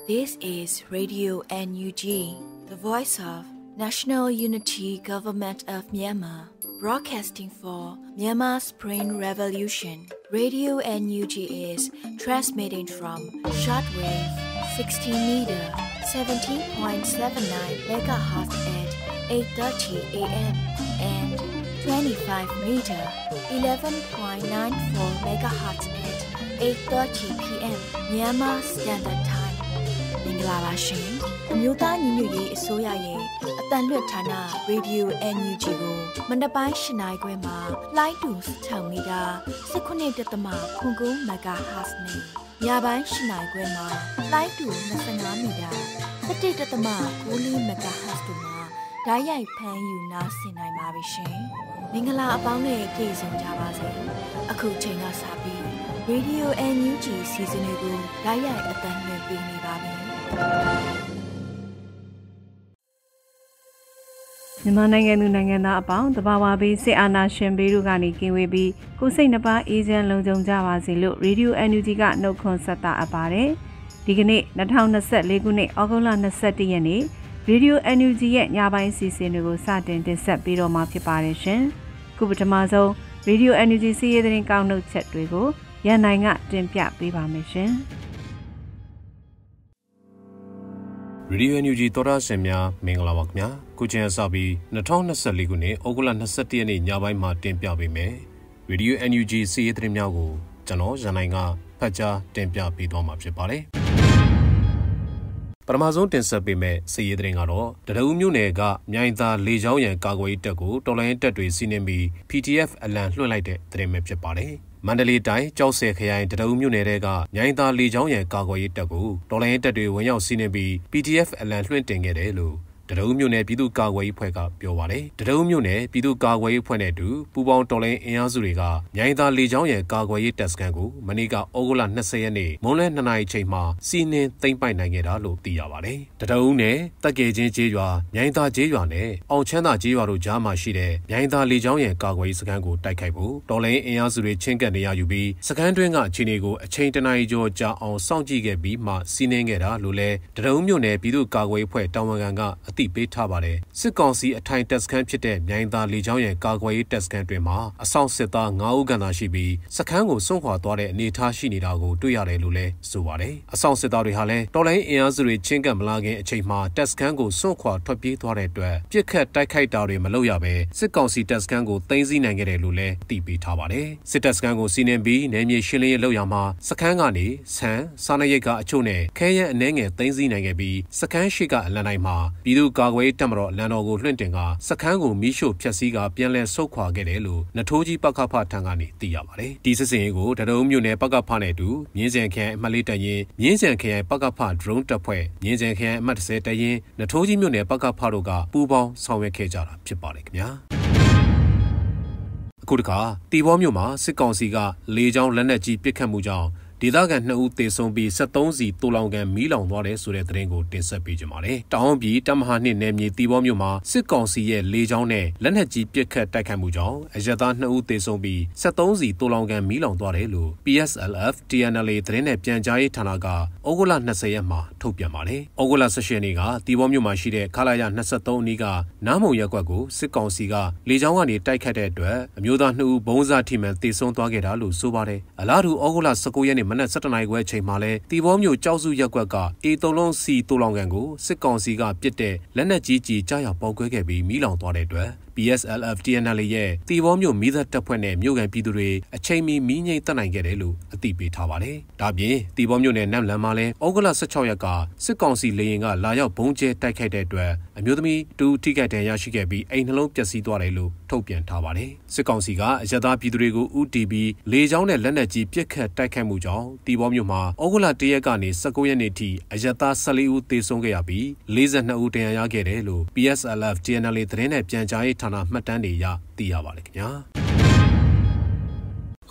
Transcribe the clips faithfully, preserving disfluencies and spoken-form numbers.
This is Radio N U G, the voice of National Unity Government of Myanmar, broadcasting for Myanmar Spring Revolution. Radio N U G is transmitting from shortwave sixteen meter, seventeen point seven nine megahertz at eight thirty a m and twenty-five meter, eleven point nine four megahertz at eight thirty p m Myanmar Standard Time. မင်္ဂလာပါရှင်။အမျိုးသားညီညွတ်ရေးအစိုးရရဲ့အသံလွှင့်ဌာန Radio N U G ကိုမနက်ပိုင်း၈နာရီခွဲမှာလိုင်းတူ၆မီတာ၁၉.၉ MHz နဲ့ညပိုင်း၈နာရီခွဲမှာလိုင်းတူ၂၅မီတာ၁၁.၉ MHz တို့မှာဓာတ်ရိုက်ဖမ်းယူနားဆင်နိုင်ပါပြီရှင်။မင်္ဂလာအပေါင်းနဲ့ပြည့်စုံကြပါစေ။အခုချိန်ကစပြီး Radio N U G စီစဉ်တွေကိုဓာတ်ရိုက်အသံလွှင့်ပေးနေပါပြီ။မြန်မာနိုင်ငံသူနိုင်ငံသားအပေါင်းတဘာဝဘေးစစ်အာဏာရှင်ဘေးတို့ကနေကင်းဝေးပြီးကိုယ်စိတ်နှပါအေးချမ်းလုံခြုံကြပါစေလို့ Radio N U G ကနှုတ်ခွန်းဆက်တာအပ်ပါတယ်။ဒီကနေ့၂၀၂၄ခုနှစ်ဩဂုတ်လ၂၁ရက်နေ့ Radio N U G ရဲ့ညပိုင်းစီစဉ်တွေကိုစတင်တင်ဆက်ပေးတော့မှာဖြစ်ပါတယ်ရှင်။ခုပထမဆုံး Radio N U G စီးရဲသတင်းကောက်နှုတ်ချက်တွေကိုရန်နိုင်ကတင်ပြပေးပါမယ်ရှင်။ Radio N U G သောတာရှင်များမင်္ဂလာပါခင်ဗျာခုချိန်အစပြီး၂၀၂၄ခုနှစ်ဩဂုတ်လ၂၁ရက်နေ့ညပိုင်းမှာတင်ပြပေးမယ် Radio N U G စီးရဲသတင်းများကိုကျွန်တော်ရန်နိုင်ကဖတ်ကြားတင်ပြပေးသွားမှာဖြစ်ပါတယ်ပထမဆုံးတင်ဆက်ပေးမယ့်စီးရဲသတင်းကတော့တရဦးမြို့နယ်ကမြိုင်သာလေကြောင်းရန်ကာကွယ်ရေးတပ်ကိုတော်လိုင်းတပ်တွေစီးနှင်းပြီး P T F အလံလွှင့်လိုက်တဲ့သတင်းပဲဖြစ်ပါတယ်မန္တလေးတိုင်းကြောက်ဆယ်ခရိုင်တရဦးမြို့နယ်ကမြိုင်သာလေကြောင်းရန်ကာကွယ်ရေးတပ်ကိုတော်လိုင်းတပ်တွေဝင်ရောက်စီးနှင်းပြီး P T F အလံလွှင့်တင်ခဲ့တယ်လို့တရဦးမြို့နယ်ပြည်သူ့ကာကွယ်ရေးအဖွဲ့ကပြောပါတယ်တရဦးမြို့နယ်ပြည်သူ့ကာကွယ်ရေးအဖွဲ့နဲ့အတူပူးပေါင်းတော်လိုင်းအင်အားစုတွေကမြိုင်သာလေကြောင်းရန်ကာကွယ်ရေးတပ်စခန်းကိုမနေ့ကဩဂုတ်လ၂၀ရက်နေ့မွန်းလွဲ၂နာရီချိန်မှာစီးနှင်းသိမ်းပိုက်နိုင်ခဲ့တာလို့သိရပါတယ်တရဦးနယ်တက်ကေချင်းကျေးရွာမြိုင်သာကျေးရွာနဲ့အောင်ချမ်းသာကျေးရွာတို့ကြားမှာရှိတဲ့မြိုင်သာလေကြောင်းရန်ကာကွယ်ရေးစခန်းကိုတိုက်ခိုက်ဖို့တော်လိုင်းအင်အားစုတွေချင်းကပ်နေရယူပြီးစခန်းတွင်းကအခြေအနေကိုအချိန်တနာရီကျော်ကြာအောင်စောင့်ကြည့်ခဲ့ပြီးမှစီးနှင်းခဲ့တာလို့လည်းတရဦးမြို့နယ်ပြည်သူ့ကာကွယ်ရေးအဖွဲ့တာဝန်ခံကအသိပေးထားပါတယ်စစ်ကောင်စီအထိုင်တပ်စခန်းဖြစ်တဲ့မြိုင်သာလေကြောင်းရန်ကာကွယ်ရေးတပ်စခန်းတွင်မှာအဆောင်စစ်သား၅ဦးခန့်သာရှိပြီးစခန်းကိုစွန့်ခွာသွားတဲ့အနေအထားရှိနေတာကိုတွေ့ရတယ်လို့လည်းဆိုပါတယ်အဆောင်စစ်သားတွေဟာလည်းတော်လိုင်းအင်အားစုတွေချင်းကပ်မလာခင်အချိန်မှာတပ်စခန်းကိုစွန့်ခွာထွက်ပြေးသွားတဲ့အတွက်ပြစ်ခတ်တိုက်ခိုက်တာတွေမလုပ်ရဘဲစစ်ကောင်စီတပ်စခန်းကိုသိမ်းဆည်းနိုင်ခဲ့တယ်လို့လည်းသိပေးထားပါတယ်စစ်တပ်စခန်းကိုစီးနှင်းပြီးနယ်မြေရှင်းလင်းရေးလုပ်ရမှာစခန်းကနေဆန်စားနပ်ရိက္ခာအချို့နဲ့ခဲယမ်းအနှဲငယ်သိမ်းဆည်းနိုင်ခဲ့ပြီးစခန်းရှိကအလံတိုင်းမှာပြည်သူ့ကာကွယ်ရေးတပ်မတော်လန်တော်ကိုလွှင့်တင်ကစခန်းကိုမီးရှို့ဖျက်ဆီးကပြန်လည်ဆုတ်ခွာခဲ့တယ်လို့နထိုးကြီးပကဖထံကနေသိရပါတယ်။ဒီစစ်စင်ရေးကိုတရုံမြို့နယ်ပကဖနဲ့အတူမြင်းစံခရိုင်အမှတ်လေးတပ်ရင်းမြင်းစံခရိုင်ပကဖဒရုန်းတပ်ဖွဲ့မြင်းစံခရိုင်အမှတ်၁၀တပ်ရင်းနထိုးကြီးမြို့နယ်ပကဖတို့ကပူးပေါင်းဆောင်ရွက်ခဲ့ကြတာဖြစ်ပါတယ်ခင်ဗျာ။အခုတခါတီဘောမြို့မှာစစ်ကောင်စီကလေကြောင်းလက်နက်ကြီးပစ်ခတ်မှုကြောင့်ဒေသခံနှစ်ဦးသေဆုံးပြီးဆက်သုံးစီတူလောင်ကန်မီးလောင်သွားတယ်ဆိုတဲ့သတင်းကိုတင်ဆက်ပေးကြပါမယ်။တောင်ပြည်တမဟာနှစ်နယ်မြေတီဘောမြို့မှာစစ်ကောင်စီရဲ့လေကြောင်းနဲ့လက်နက်ကြီးပစ်ခတ်တိုက်ခိုက်မှုကြောင့်အရပ်သားနှစ်ဦးသေဆုံးပြီးဆက်သုံးစီတူလောင်ကန်မီးလောင်သွားတယ်လို့ P S L F T N L A သတင်းနဲ့ပြန်ကြားရေးဌာနကဩဂုတ်လ၂၀ရက်မှာထုတ်ပြန်ပါတယ်။ဩဂုတ်လ၁၈ရက်နေ့ကတီဘောမြို့မှာရှိတဲ့ခလာရ၂၃အနီးကနားမုံရက်ကွက်ကိုစစ်ကောင်စီကလေကြောင်းကနေတိုက်ခတ်တဲ့အတွက်အမျိုးသားနှစ်ဦးဘုံစားထိမှန်သေဆုံးသွားခဲ့တာလို့ဆိုပါတယ်။အလားတူဩဂုတ်လ၁၉ရက်နေ့မနက်၁၇နာရီခွဲအချိန်မှာလဲတီဘောမြို့ကြောက်စုရက်ကွက်က A သုံးလုံးစီတူလောင်ကန်ကိုစစ်ကောင်စီကပစ်တဲ့လက်နက်ကြီးကြီးကြားရောက်ပေါက်ကွဲခဲ့ပြီးမီးလောင်သွားတဲ့အတွက် P S L F T N L A ရဲ့တီဘောမြို့မီးသတ်တပ်ဖွဲ့နဲ့မြို့ကန်ပြည်သူတွေအချိန်မီမီးငြိမ်းတက်နိုင်ခဲ့တယ်လို့အသိပေးထားပါတယ်။ဒါပြင်တီဘောမြို့နယ်နမ်လန်မှာလဲဩဂုတ်လ၁၆ရက်ကစစ်ကောင်စီလေရင်ကလာရောက်ဘုံကျဲတိုက်ခိုက်တဲ့အတွက်အမျိုးသမီးတူထိခိုက်ဒဏ်ရာရရှိခဲ့ပြီးအိမ်နှလုံးပျက်စီးသွားတယ်လို့ထုတ်ပြန်ထားပါတယ်။စစ်ကောင်စီကအရသာပြည်သူတွေကိုဥတီပြီးလေကြောင်းနဲ့လက်နက်ကြီးပစ်ခတ်တိုက်ခိုက်မှုကြောင့်တီဘောမြို့မှာဩဂုတ်လ၁ရက်ကနေ၁၉ရက်နေ့ထိအရသာ၁၄ဦးသေဆုံးခဲ့ရပြီး၄၂ဦးဒဏ်ရာရခဲ့တယ်လို့ P S L F T N L A သတင်းနဲ့ပြန်ကြားရေးဌာနမှတ်တမ်းတွေရသိရပါတယ်ခင်ဗျာ။အခု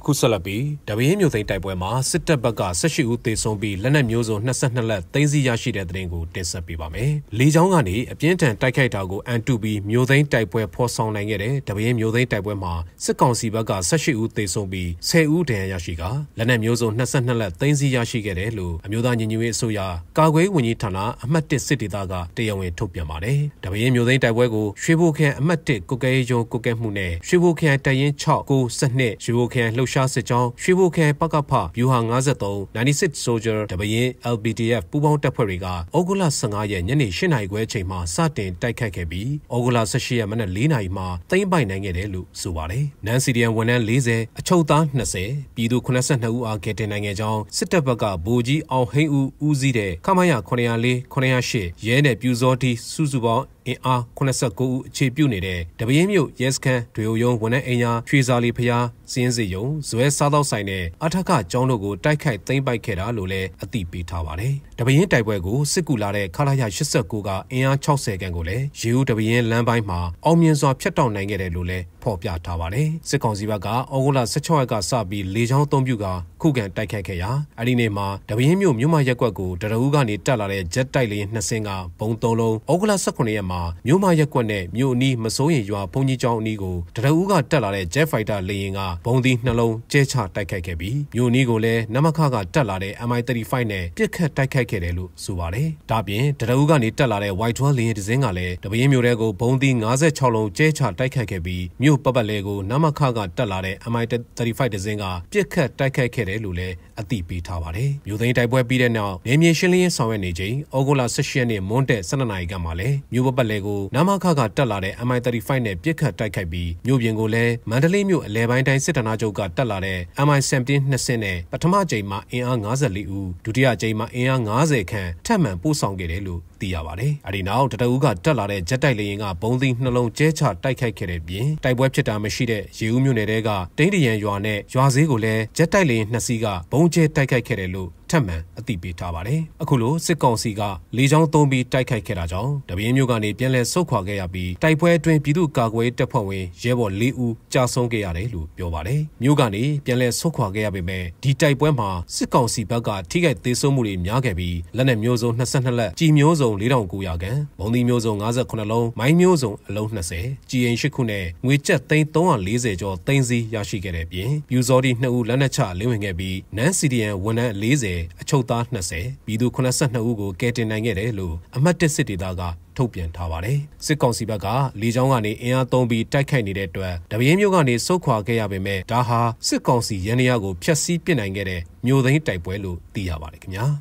အခုဆက်လက်ပြီးတပင်းမြို့သိမ်းတိုက်ပွဲမှာစစ်တပ်ဘက်ကဆက်ရှိဦးသေဆုံးပြီးလက်နက်မျိုးစုံနှစ်၂လက်သိမ်းဆည်းရရှိတဲ့သတင်းကိုတင်ဆက်ပေးပါမယ်။လေကြောင်းကနေအပြင်းထန်တိုက်ခိုက်တာကိုအန်တူပြီးမြို့သိမ်းတိုက်ပွဲဖော်ဆောင်နိုင်ခဲ့တဲ့တပင်းမြို့သိမ်းတိုက်ပွဲမှာစစ်ကောင်စီဘက်ကဆက်ရှိဦးသေဆုံးပြီးဆယ်ဦးဒဏ်ရာရရှိကလက်နက်မျိုးစုံနှစ်၂လက်သိမ်းဆည်းရရှိခဲ့တယ်လို့အမျိုးသားညီညွတ်ရေးအစိုးရကာကွယ်ရေးဝန်ကြီးဌာနအမှတ်၁စစ်ဒေသကတရားဝင်ထုတ်ပြန်ပါတယ်။တပင်းမြို့သိမ်းတိုက်ပွဲကိုရွှေဘိုခရိုင်အမှတ်၁ကုကဲရေးရုံးကုကဲမှုနဲ့ရွှေဘိုခရိုင်တရင်၆ကိုစနစ်ရွှေဘိုခရိုင်လှုပ်ရှားစစ်ကြောင်းရွှေဘိုခရိုင်ပကဖဗျူဟာ၅၃ ninety-six Soldier တပင်း L B D F ပူးပေါင်းတပ်ဖွဲ့တွေကဩဂုတ်လ၁၅ရက်ညနေ၈နာရီခွဲအချိန်မှာစတင်တိုက်ခိုက်ခဲ့ပြီးဩဂုတ်လ၁၈ရက်မနက်၄နာရီမှာသိမ်းပိုက်နိုင်ခဲ့တယ်လို့ဆိုပါတယ်။နန်စီဒီယန်ဝန်ထမ်း၄၀အချုပ်သား၂၀ပြည်သူ၇၂ဦးအားကယ်တင်နိုင်ခဲ့ကြောင်းစစ်တပ်ဘက်ကဗိုလ်ကြီးအောင်ဟိန်းဦးဦးစီးတဲ့ခမရ၉၀၄ ၉၀၈ရဲနဲ့ပြူစောတိစုစုပေါင်းအင်အား၈၉ဦးအခြေပြုနေတဲ့တပင်းမြို့ရဲစခန်းတွေယုံဝန်ထမ်းအင်အားရွှေစာလီဖျားစင်းစီယုံဇွဲစားသောက်ဆိုင်နဲ့အထက်ကကျောင်းတို့ကိုတိုက်ခိုက်သိမ်းပိုက်ခဲ့တာလို့လည်းအသိပေးထားပါတယ်။တပင်းတိုက်ပွဲကိုစစ်ကူလာတဲ့ခလာရ၈၉ကအင်အား၆၀ခန့်ကိုလည်းရေဦးတပင်းလမ်းပိုင်းမှာအောင်မြင်စွာဖျက်တောက်နိုင်ခဲ့တယ်လို့လည်းဖော်ပြထားပါတယ်။စစ်ကောင်စီဘက်ကဩဂုတ်လ၁၆ရက်ကစပြီးလေကြောင်းအုံပြုကခုခံတိုက်ခိုက်ခဲ့ရာအဲ့ဒီနေ့မှာတပင်းမြို့မြို့မရက်ကွက်ကိုတရဦးကနေတက်လာတဲ့ဂျက်တိုက်လေနှစ်စင်းကဘုံသုံးလုံးဩဂုတ်လ၁၉ရက်မှာမြို့မရက်ကွက်နဲ့မြို့အနီးမစိုးရင်ရွာဘုံကြီးကျောင်းအနီးကိုတရဦးကတက်လာတဲ့ Jet Fighter လေယာဉ်ကဘုံသီးနှလုံးကျဲချတိုက်ခိုက်ခဲ့ပြီးမြို့အနီးကိုလည်းနမခကတက်လာတဲ့ M I thirty-five နဲ့ပစ်ခတ်တိုက်ခိုက်ခဲ့တယ်လို့ဆိုပါတယ်။ဒါပြင်တရဦးကနေတက်လာတဲ့ White twelve လေယာဉ်တစ်စင်းကလည်းတပင်းမြို့ထဲကိုဘုံသီး၅၆လုံးကျဲချတိုက်ခိုက်ခဲ့ပြီးမြို့ပတ်ပတ်လဲကိုနမခကတက်လာတဲ့ M I thirty-five တစ်စင်းကပစ်ခတ်တိုက်ခိုက်ခဲ့တယ်လို့လည်းအသိပေးထားပါတယ်။မြို့သိမ်းတိုက်ပွဲပြီးတဲ့နောက်နေမြေရှင်းလင်းရေးဆောင်ရွက်နေချိန်ဩဂုတ်လ၁၈ရက်နေ့မွန်းတက်၁၂နာရီခန့်မှာလည်းမြို့ပတ်ပတ်လဲကိုနမခကတက်လာတဲ့ M I thirty-five နဲ့ပြစ်ခတ်တိုက်ခိုက်ပြီးမြို့ပြင်ကိုလည်းမန္တလေးမြို့အလဲပိုင်းတိုင်းစစ်ဌာနချုပ်ကတက်လာတဲ့ M I seventeen နှစ်စင်းနဲ့ပထမကြိမ်မှာအင်အား၅၄ဦးဒုတိယကြိမ်မှာအင်အား၅၀ခန့်ထပ်မံပို့ဆောင်ခဲ့တယ်လို့သိရပါတယ်။အဲဒီနောက်တတဦးကတက်လာတဲ့ဂျက်တိုက်လေယာဉ်ကဘုံသီးနှလုံးကျဲချတိုက်ခိုက်ခဲ့တဲ့ပြင်တိုက်ပွဲဖြစ်တာမရှိတဲ့ရေဦးမြို့နယ်တဲကတိန်းတရန်ရွာနဲ့ရွာဈေးကိုလည်းဂျက်တိုက်လေယာဉ်နှစ်စီးကဘုံကျဲတိုက်ခိုက်ခဲ့တယ်လို့ထပ်မံအသိပေးထားပါတယ်။အခုလိုစစ်ကောင်စီကလေကြောင်းသုံးပြီးတိုက်ခိုက်ခဲ့တာကြောင့်တပင်းမြို့ကနေပြန်လည်ဆုတ်ခွာခဲ့ရပြီးတိုက်ပွဲအတွင်းပြည်သူ့ကာကွယ်ရေးတပ်ဖွဲ့ဝင်ရဲဘော်၄ဦးကြာဆုံးခဲ့ရတယ်လို့ပြောပါတယ်။မြို့ကနေပြန်လည်ဆုတ်ခွာခဲ့ရပေမဲ့ဒီတိုက်ပွဲမှာစစ်ကောင်စီဘက်ကထိခိုက်သေးဆုံးမှုတွေများခဲ့ပြီးလက်နက်မျိုးစုံ၂၂လက်ကြီးမျိုးစုံ၄ထောင်၉ရာခန့်ဘုံသီးမျိုးစုံ၅၉လုံးမိုင်းမျိုးစုံအလုံး၂၀ကြီးရင်၈ခုနဲ့ငွေကျပ်သိန်း၃၄၀ကျော်သိန်းစီရရှိခဲ့တဲ့ပြင်ပြူစောတိ၂ဦးလက်နက်ချလင်းဝင်ခဲ့ပြီးနန်းစီဒီယန်ဝန်ထမ်း၄၀အချုပ်သား၂၀ပြည်သူ၈၂ဦးကိုကယ်တင်နိုင်ခဲ့တယ်လို့အမှတ်၁စစ်ဒေသကထုတ်ပြန်ထားပါတယ်။စစ်ကောင်စီဘက်ကလေကြောင်းကနေအင်အားသုံးပြီးတိုက်ခိုက်နေတဲ့အတွက်တပင်းမြို့ကနေစုခွာခဲ့ရပေမဲ့ဒါဟာစစ်ကောင်စီရန်ရာကိုဖျက်ဆီးပစ်နိုင်ခဲ့တဲ့မြို့သိမ်းတိုက်ပွဲလို့သိရပါတယ်ခင်ဗျာ။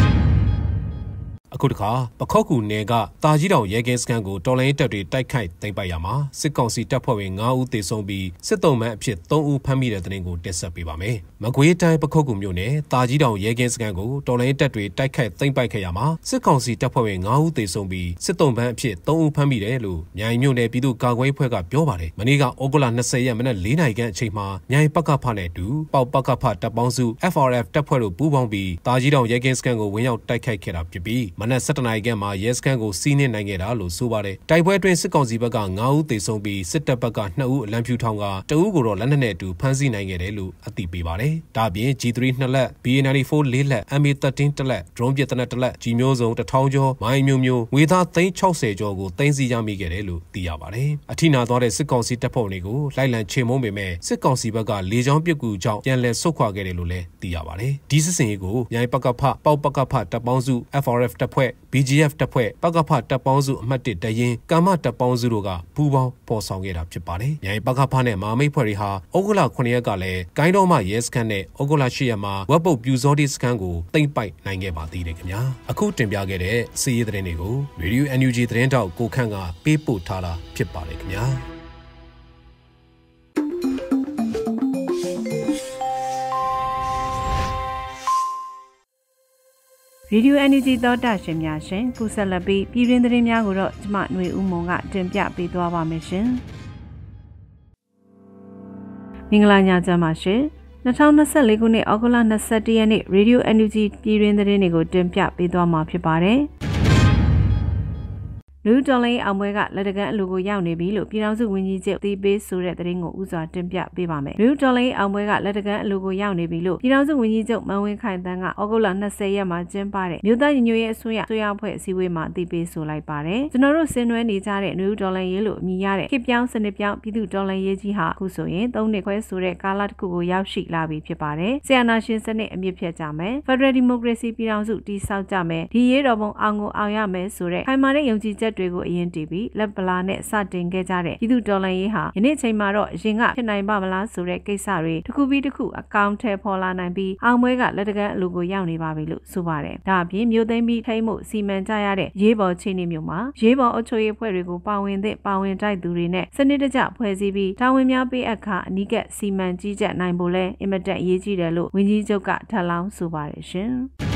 အခုတခါပခောက်ကူနယ်ကတာကြီးတောင်ရဲကင်းစခန်းကိုတော်လိုင်းတပ်တွေတိုက်ခိုက်သိမ်းပိုက်ရမှာစစ်ကောင်စီတပ်ဖွဲ့ဝင်၅ဦးသေဆုံးပြီးစစ်တုံးမှန်အဖြစ်၃ဦးဖမ်းမိတဲ့တဲ့တင်ကိုတင်ဆက်ပေးပါမယ်။မကွေးတိုင်းပခောက်ကူမြို့နယ်တာကြီးတောင်ရဲကင်းစခန်းကိုတော်လိုင်းတပ်တွေတိုက်ခိုက်သိမ်းပိုက်ခဲ့ရမှာစစ်ကောင်စီတပ်ဖွဲ့ဝင်၅ဦးသေဆုံးပြီးစစ်တုံးမှန်အဖြစ်၃ဦးဖမ်းမိတယ်လို့မြိုင်မြို့နယ်ပြည်သူ့ကာကွယ်ရေးဖွဲ့ကပြောပါတယ်။မနေ့ကဩဂုတ်လ၂၀ရက်မနက်၄နာရီခန့်အချိန်မှာမြိုင်ပကဖနဲ့တူပေါပကဖတပ်ပေါင်းစု F R F တပ်ဖွဲ့တို့ပူးပေါင်းပြီးတာကြီးတောင်ရဲကင်းစခန်းကိုဝင်ရောက်တိုက်ခိုက်ခဲ့တာဖြစ်ပြီးမနက်၁၁နာရီခန့်မှာရဲစခန်းကိုစီးနင်းနိုင်ခဲ့တာလို့ဆိုပါတယ်။တိုက်ပွဲအတွင်းစစ်ကောင်စီဘက်က၅ဦးသေဆုံးပြီးစစ်တပ်ဘက်က၂ဦးအလံဖြူထောင်ကတဦးကိုတော့လက်နက်နဲ့အတူဖမ်းဆီးနိုင်ခဲ့တယ်လို့အသိပေးပါတယ်။ဒါပြင် G three နှစ်လက် B A ninety-four လေးလက် M A thirteen တစ်လက် drone ပစ်တဲ့တစ်လက်ကြီးမျိုးစုံတစ်ထောင်ကျော်မိုင်းမျိုးမျိုးငွေသားသိန်း၆၀ကျော်ကိုသိမ်းဆည်းရမိခဲ့တယ်လို့သိရပါတယ်။အထိနာသွားတဲ့စစ်ကောင်စီတပ်ဖွဲ့တွေကိုလိုက်လံချေမှုန်းပေမဲ့စစ်ကောင်စီဘက်ကလေကြောင်းပစ်ကူကြောင့်ပြန်လည်ဆုတ်ခွာခဲ့တယ်လို့လည်းသိရပါတယ်။ဒီစစ်စင်ရေးကိုမြိုင်ပကဖပေါပကဖတပ်ပေါင်းစု F R F တပ်ဖွဲ့ B G F တပ်ဖွဲ့ပကဖတပ်ပေါင်းစုအမှတ်၁တရင်ကာမတပ်ပေါင်းစုတို့ကပူးပေါင်းပေါ်ဆောင်ခဲ့တာဖြစ်ပါတယ်။မြိုင်ပကဖနဲ့မာမိတ်ဖွဲ့တွေဟာဩဂုတ်လခုနှစ်ရက်ကလည်းကိုင်းတော်မရဲစခန်းနဲ့ဩဂုတ်လ၈ရက်မှာဝက်ပုတ်ပြူစောတိစခန်းကိုသိမ်းပိုက်နိုင်ခဲ့ပါသေးတယ်ခင်ဗျာ။အခုတင်ပြခဲ့တဲ့စီးရီးသတင်းတွေကို Radio N U G သတင်းတောက်ကိုခန့်ကပေးပို့ထားတာဖြစ်ပါတယ်ခင်ဗျာ။ Radio N U G သောတာရှင်များရှင်ခုဆက်လက်ပြီးပြည်တွင်းသတင်းများကိုတော့ကျမຫນွေဦးမုံကတင်ပြပေးသွားပါမယ်ရှင်။မင်္ဂလာညချမ်းပါရှင်။၂၀၂၄ခုနှစ်ဩဂုတ်လ၂၁ရက်နေ့ Radio N U G ပြည်တွင်းသတင်းတွေကိုတင်ပြပေးသွားမှာဖြစ်ပါတယ်။လူတော်လိုင်းအောင်ပွဲကလက်တကန်အလူကိုရောက်နေပြီလို့ပြည်ထောင်စုဝန်ကြီးချုပ်သိပေးဆိုတဲ့သတင်းကိုဥစွာတင်ပြပေးပါမယ်လူတော်လိုင်းအောင်ပွဲကလက်တကန်အလူကိုရောက်နေပြီလို့ပြည်ထောင်စုဝန်ကြီးချုပ်မန်ဝင်းခိုင်တန်းကဩဂုတ်လ၂၀ရက်မှာကျင်းပတဲ့မြို့သားညီညွတ်ရေးအစိုးရဆွေးနွေးဖွဲ့အစည်းအဝေးမှာသိပေးဆိုလိုက်ပါတယ်ကျွန်တော်တို့ဆင်နွှဲနေကြတဲ့လူတော်လိုင်းရေးလို့အမည်ရတဲ့ခေတ်ပြောင်းစနစ်ပြောင်းပြည်သူတော်လိုင်းရေးကြီးဟာအခုဆိုရင်သုံးနှစ်ခွဲဆိုတဲ့ကာလတစ်ခုကိုရောက်ရှိလာပြီဖြစ်ပါတယ်ဆီယနာရှင်စနစ်အမြင့်ဖြတ်ကြမယ်ဖက်ဒရယ်ဒီမိုကရေစီပြည်ထောင်စုတည်ဆောက်ကြမယ်ဒီရေးတော်ပုံအောင်ကိုအောင်ရမယ်ဆိုတဲ့ခိုင်မာတဲ့ယုံကြည်ချက်တွေကိုအရင်တည်ပြီးလက်ပလာနဲ့စတင်ခဲ့ကြတဲ့ပြည်သူတော်လှန်ရေးဟာယနေ့ချိန်မှာတော့အရင်ကဖြစ်နိုင်ပါမလားဆိုတဲ့ကိစ္စတွေတစ်ခုပြီးတစ်ခုအကောင့်ထဲပေါ်လာနိုင်ပြီးအောင်ပွဲကလက်တကန်အလူကိုရောက်နေပါပြီလို့ဆိုပါတယ်ဒါအပြင်မြို့သိမ်းပြီးထိမ့်မှုစီမံကြရတဲ့ရေးပေါ်ချင်းနေမျိုးမှာရေးပေါ်အုပ်ချုပ်ရေးဖွဲ့တွေကိုပါဝင်တဲ့ပါဝင်တိုက်သူတွေနဲ့စနစ်တကျဖွဲ့စည်းပြီးတာဝန်များပေးအပ်ခါအနီးကပ်စီမံကြီးကြပ်နိုင်ဖို့လဲအင်မတန်အရေးကြီးတယ်လို့ဝန်ကြီးချုပ်ကထပ်လောင်းဆိုပါတယ်ရှင်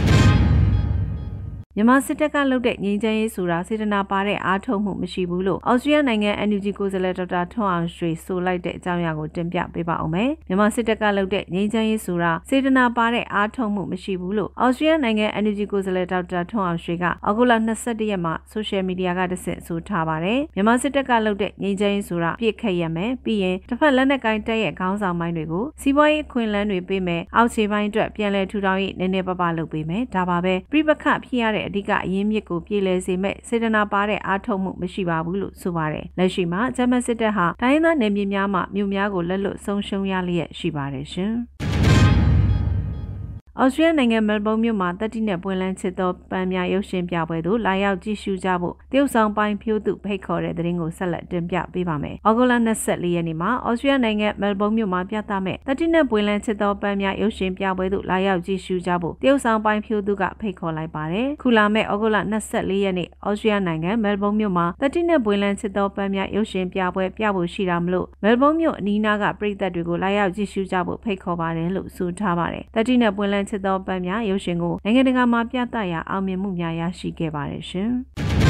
မြန်မာစစ်တပ်ကလုပ်တဲ့ငြိမ်းချမ်းရေးဆိုတာစေတနာပါတဲ့အားထုတ်မှုမရှိဘူးလို့အော်စတြေးလျနိုင်ငံ N U G ကိုယ်စားလှယ်ဒေါက်တာထွန်းအောင်ရွှေဆိုလိုက်တဲ့အကြောင်းအရာကိုတင်ပြပေးပါအောင်မယ်။မြန်မာစစ်တပ်ကလုပ်တဲ့ငြိမ်းချမ်းရေးဆိုတာစေတနာပါတဲ့အားထုတ်မှုမရှိဘူးလို့အော်စတြေးလျနိုင်ငံ N U G ကိုယ်စားလှယ်ဒေါက်တာထွန်းအောင်ရွှေကအောက်တိုဘာ၂၁ရက်မှာဆိုရှယ်မီဒီယာကတဆင့်ဆိုထားပါတယ်။မြန်မာစစ်တပ်ကလုပ်တဲ့ငြိမ်းချမ်းရေးဆိုတာပြည့်ခတ်ရမယ်ပြီးရင်တစ်ဖက်လက်နက်ကိုင်တပ်ရဲ့ခေါင်းဆောင်ပိုင်းတွေကိုစီးပွားရေးခွင့်လန်းတွေပေးမယ်အောက်ခြေပိုင်းအတွက်ပြန်လည်ထူထောင်ရေးနည်းနည်းပါးပါးလုပ်ပေးမယ်ဒါပါပဲပြိပခဖြစ်ရတဲ့အဓိကအရင်းမြစ်ကိုပြည်လဲစေမဲ့စေတနာပါတဲ့အားထုတ်မှုမရှိပါဘူးလို့ဆိုပါတယ်လက်ရှိမှာဂျမန်စစ်တပ်ဟာတိုင်းသားနယ်မြေများမှာမြို့များကိုလက်လွတ်ဆုံးရှုံးရလျက်ရှိပါတယ်ရှင်အော်စတြေးလျနိုင်ငံမဲလ်ဘုန်းမြို့မှာတက်တိနဲ့ပွင့်လန်းချစ်သောပန်းများရုပ်ရှင်ပြပွဲသို့လာရောက်ကြည့်ရှုကြဖို့တရုတ်ဆောင်ပိုင်းဖြိုးသူဖိတ်ခေါ်တဲ့သတင်းကိုဆက်လက်တင်ပြပေးပါမယ်။ဩဂုတ်လ၂၄ရက်နေ့မှာအော်စတြေးလျနိုင်ငံမဲလ်ဘုန်းမြို့မှာပြသမဲ့တက်တိနဲ့ပွင့်လန်းချစ်သောပန်းများရုပ်ရှင်ပြပွဲသို့လာရောက်ကြည့်ရှုကြဖို့တရုတ်ဆောင်ပိုင်းဖြိုးသူကဖိတ်ခေါ်လိုက်ပါတယ်။ခုလာမဲ့ဩဂုတ်လ၂၄ရက်နေ့အော်စတြေးလျနိုင်ငံမဲလ်ဘုန်းမြို့မှာတက်တိနဲ့ပွင့်လန်းချစ်သောပန်းများရုပ်ရှင်ပြပွဲပြဖို့ရှိတာမလို့မဲလ်ဘုန်းမြို့အနီးနားကပြည်သက်တွေကိုလာရောက်ကြည့်ရှုကြဖို့ဖိတ်ခေါ်ပါတယ်လို့ဆိုထားပါတယ်။တက်တိနဲ့ပွင့်လန်းချစ်သောပန်းများရုပ်ရှင်ကိုနိုင်ငံတကာမှာပြသရာအောင်မြင်မှုများရရှိခဲ့ပါတယ်ရှင်။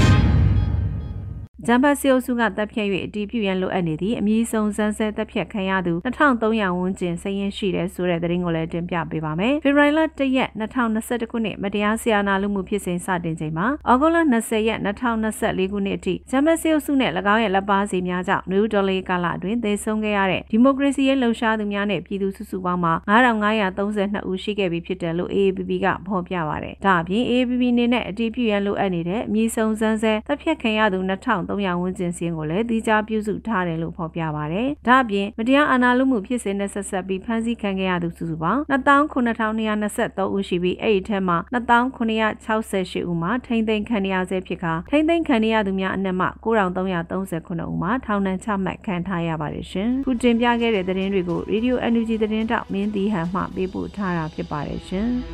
ဂျမ်ဘတ်စီအိုစုကတပ်ဖြတ်၍အတီးပြုရန်လိုအပ်နေသည့်အမည်ဆုံးစမ်းဆဲတပ်ဖြတ်ခံရသူ၂ထောင်သုံးရာဝန်းကျင်စည်ရင်းရှိတဲ့ဆိုတဲ့သတင်းကိုလည်းတင်ပြပေးပါမယ်။ဖေဖော်ဝါရီလ၁ရက်၂၀၂၁ခုနှစ်မတရားဆီယာနာလူမှုဖြစ်စဉ်စတင်ချိန်မှာဩဂုတ်လ၂၀ရက်၂၀၂၄ခုနှစ်အထိဂျမ်ဘတ်စီအိုစုနဲ့၎င်းရဲ့လက်ပါစီများကြောင့်နယူးဒေါ်လေးကာလအတွင်းသေဆုံးခဲ့ရတဲ့ဒီမိုကရေစီရေးလှုပ်ရှားသူများနဲ့ပြည်သူစုစုပေါင်းမှာ၅ထောင်၅ရာသုံးဆယ်နှစ်ဦးရှိခဲ့ပြီဖြစ်တယ်လို့ A A P P ကဖော်ပြပါတယ်။ဒါအပြင် A A P P အနေနဲ့အတီးပြုရန်လိုအပ်နေတဲ့အမည်ဆုံးစမ်းဆဲတပ်ဖြတ်ခံရသူ၂ထောင်သုံးရာဝန်းကျင်စီကိုလည်းတိကျပြုစုထားတယ်လို့ဖော်ပြပါတယ်။ဒါ့အပြင်မတရားအာဏာလုမှုဖြစ်စဉ်နဲ့ဆက်ဆက်ပြီးဖမ်းဆီးခံခဲ့ရသူစုစုပေါင်း၂သောင်းခုနှစ်ထောင်၂ရာ၂၃ဦးရှိပြီးအဲ့ဒီထဲမှာ၂သောင်းခုနှစ်ရာ၆၈ဦးမှာထိန်းသိမ်းခံရဆဲဖြစ်ကထိန်းသိမ်းခံရသူများအနက်မှ၉ထောင်သုံးရာသုံးဆယ်ခုနှစ်ဦးမှာထောင်ဒဏ်ချမှတ်ခံထားရပါတယ်ရှင်။ခုတင်ပြခဲ့တဲ့သတင်းတွေကို Radio N U G သတင်းတောက်မင်းတီဟန်မှပေးပို့ထားတာဖြစ်ပါတယ်ရှင်။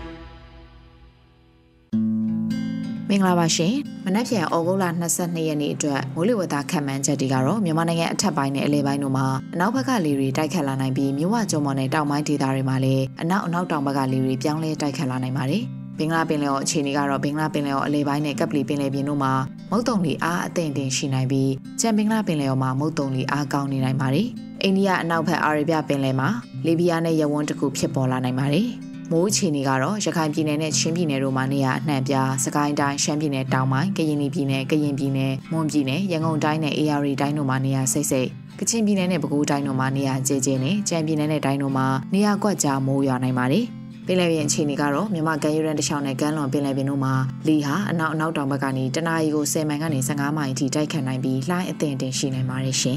မင်္ဂလာပါရှင်မနက်ဖြန်ဩဂုတ်လ၂၂ရက်နေ့အတွက်မိုးလေဝသခန့်မှန်းချက်တွေကတော့မြန်မာနိုင်ငံအထက်ပိုင်းနဲ့အလယ်ပိုင်းတို့မှာအနောက်ဘက်ကလေတွေတိုက်ခတ်လာနိုင်ပြီးမြဝကျုံမော်နဲ့တောင်ပိုင်းဒေသတွေမှာလည်းအနောက်အနောက်တောင်ဘက်ကလေတွေပြောင်းလဲတိုက်ခတ်လာနိုင်ပါတယ်ဘင်္ဂလားပင်လယ်အော်အခြေအနေကတော့ဘင်္ဂလားပင်လယ်အော်အလယ်ပိုင်းနဲ့ကပ်ပလီပင်လယ်ပြင်တို့မှာမုတ်တုံလီအားအသင့်အတင်ရှိနိုင်ပြီးကျန်ဘင်္ဂလားပင်လယ်အော်မှာမုတ်တုံလီအားကောင်းနေနိုင်ပါတယ်အိန္ဒိယအနောက်ဘက်အာရေဗျပင်လယ်မှာလီဘီယာနဲ့ယဝန်းတစ်ခုဖြစ်ပေါ်လာနိုင်ပါတယ်မိုးအခြေအနေကတော့ရခိုင်ပြည်နယ်နဲ့ချင်းပြည်နယ်တို့မှာနေရာအနှံ့ပြားစကိုင်းတိုင်းရှမ်းပြည်နယ်တောင်ပိုင်းကရင်ပြည်နယ်ကရင်ပြည်နယ်မွန်ပြည်နယ်ရန်ကုန်တိုင်းနဲ့အေရရီတိုင်းတို့မှာနေရာစိတ်စိတ်ကချင်ပြည်နယ်နဲ့ပဲခူးတိုင်းတို့မှာနေရာကျဲကျဲနဲ့ကြံပြည်နယ်နဲ့တိုင်းတို့မှာနေရာကွက်ကြားမိုးရွာနိုင်ပါတယ်ပင်လယ်ပြင်အခြေအနေကတော့မြန်မာကမ်းရိုးတန်းတစ်လျှောက်နဲ့ကမ်းလွန်ပင်လယ်ပြင်တို့မှာလေဟာအနောက်အနောက်တောင်ဘက်ကနေတနအီကို၁၀မိုင်ကနေ၁၅မိုင်အထိတိုက်ခတ်နိုင်ပြီးလှိုင်းအသင့်အတင်ရှိနိုင်ပါတယ်ရှင်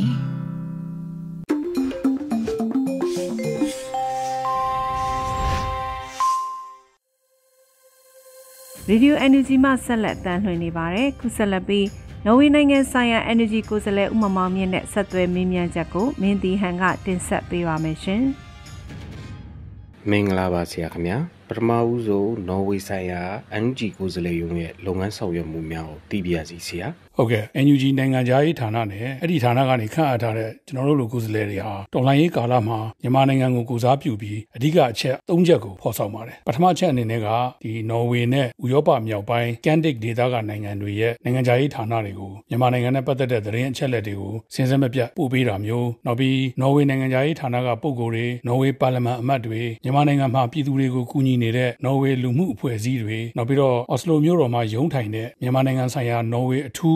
ရေဒီယို N U G မှဆက်လက်တမ်းလွှင့်နေပါတယ်ခုဆက်လက်ပြီးနော်ဝေနိုင်ငံဆိုင်ရာ Energy ကိုယ်စားလှယ်ဦးမမောင်မြင့်နဲ့ဆက်သွယ်မေးမြန်းချက်ကိုမင်းတီဟန်ကတင်ဆက်ပေးပါမယ်ရှင်မင်္ဂလာပါဆရာခင်ဗျာပထမဦးဆုံးနော်ဝေဆိုင်ရာ N U G ကိုယ်စားလှယ်ရုံးရဲ့လုပ်ငန်းဆောင်ရွက်မှုများကိုသိပြရစီဆရာဟုတ်ကဲ့ N U G နိုင်ငံခြားရေးဌာနနဲ့အဲ့ဒီဌာနကနေခန့်အပ်ထားတဲ့ကျွန်တော်တို့လူကိုယ်စားလှယ်တွေဟာတော်လှန်ရေးကာလမှာမြန်မာနိုင်ငံကိုကိုစားပြုပြီးအဓိကအချက်၃ချက်ကိုဖော်ဆောင်ပါတယ်ပထမချက်အနေနဲ့ကဒီနော်ဝေနဲ့ဥရောပမြောက်ပိုင်းကန်ဒစ်ဒေသကနိုင်ငံတွေရဲ့နိုင်ငံခြားရေးဌာနတွေကိုမြန်မာနိုင်ငံနဲ့ပတ်သက်တဲ့သတင်းအချက်အလက်တွေကိုစဉ်ဆက်မပြတ်ပို့ပေးတာမျိုးနောက်ပြီးနော်ဝေနိုင်ငံခြားရေးဌာနကပုဂ္ဂိုလ်တွေနော်ဝေပါလီမန်အမတ်တွေမြန်မာနိုင်ငံမှာပြည်သူတွေကိုကူညီနေတဲ့နော်ဝေလူမှုအဖွဲ့အစည်းတွေနောက်ပြီးတော့အော်စလိုမြို့တော်မှာရုံးထိုင်တဲ့မြန်မာနိုင်ငံဆိုင်ရာနော်ဝေအထူး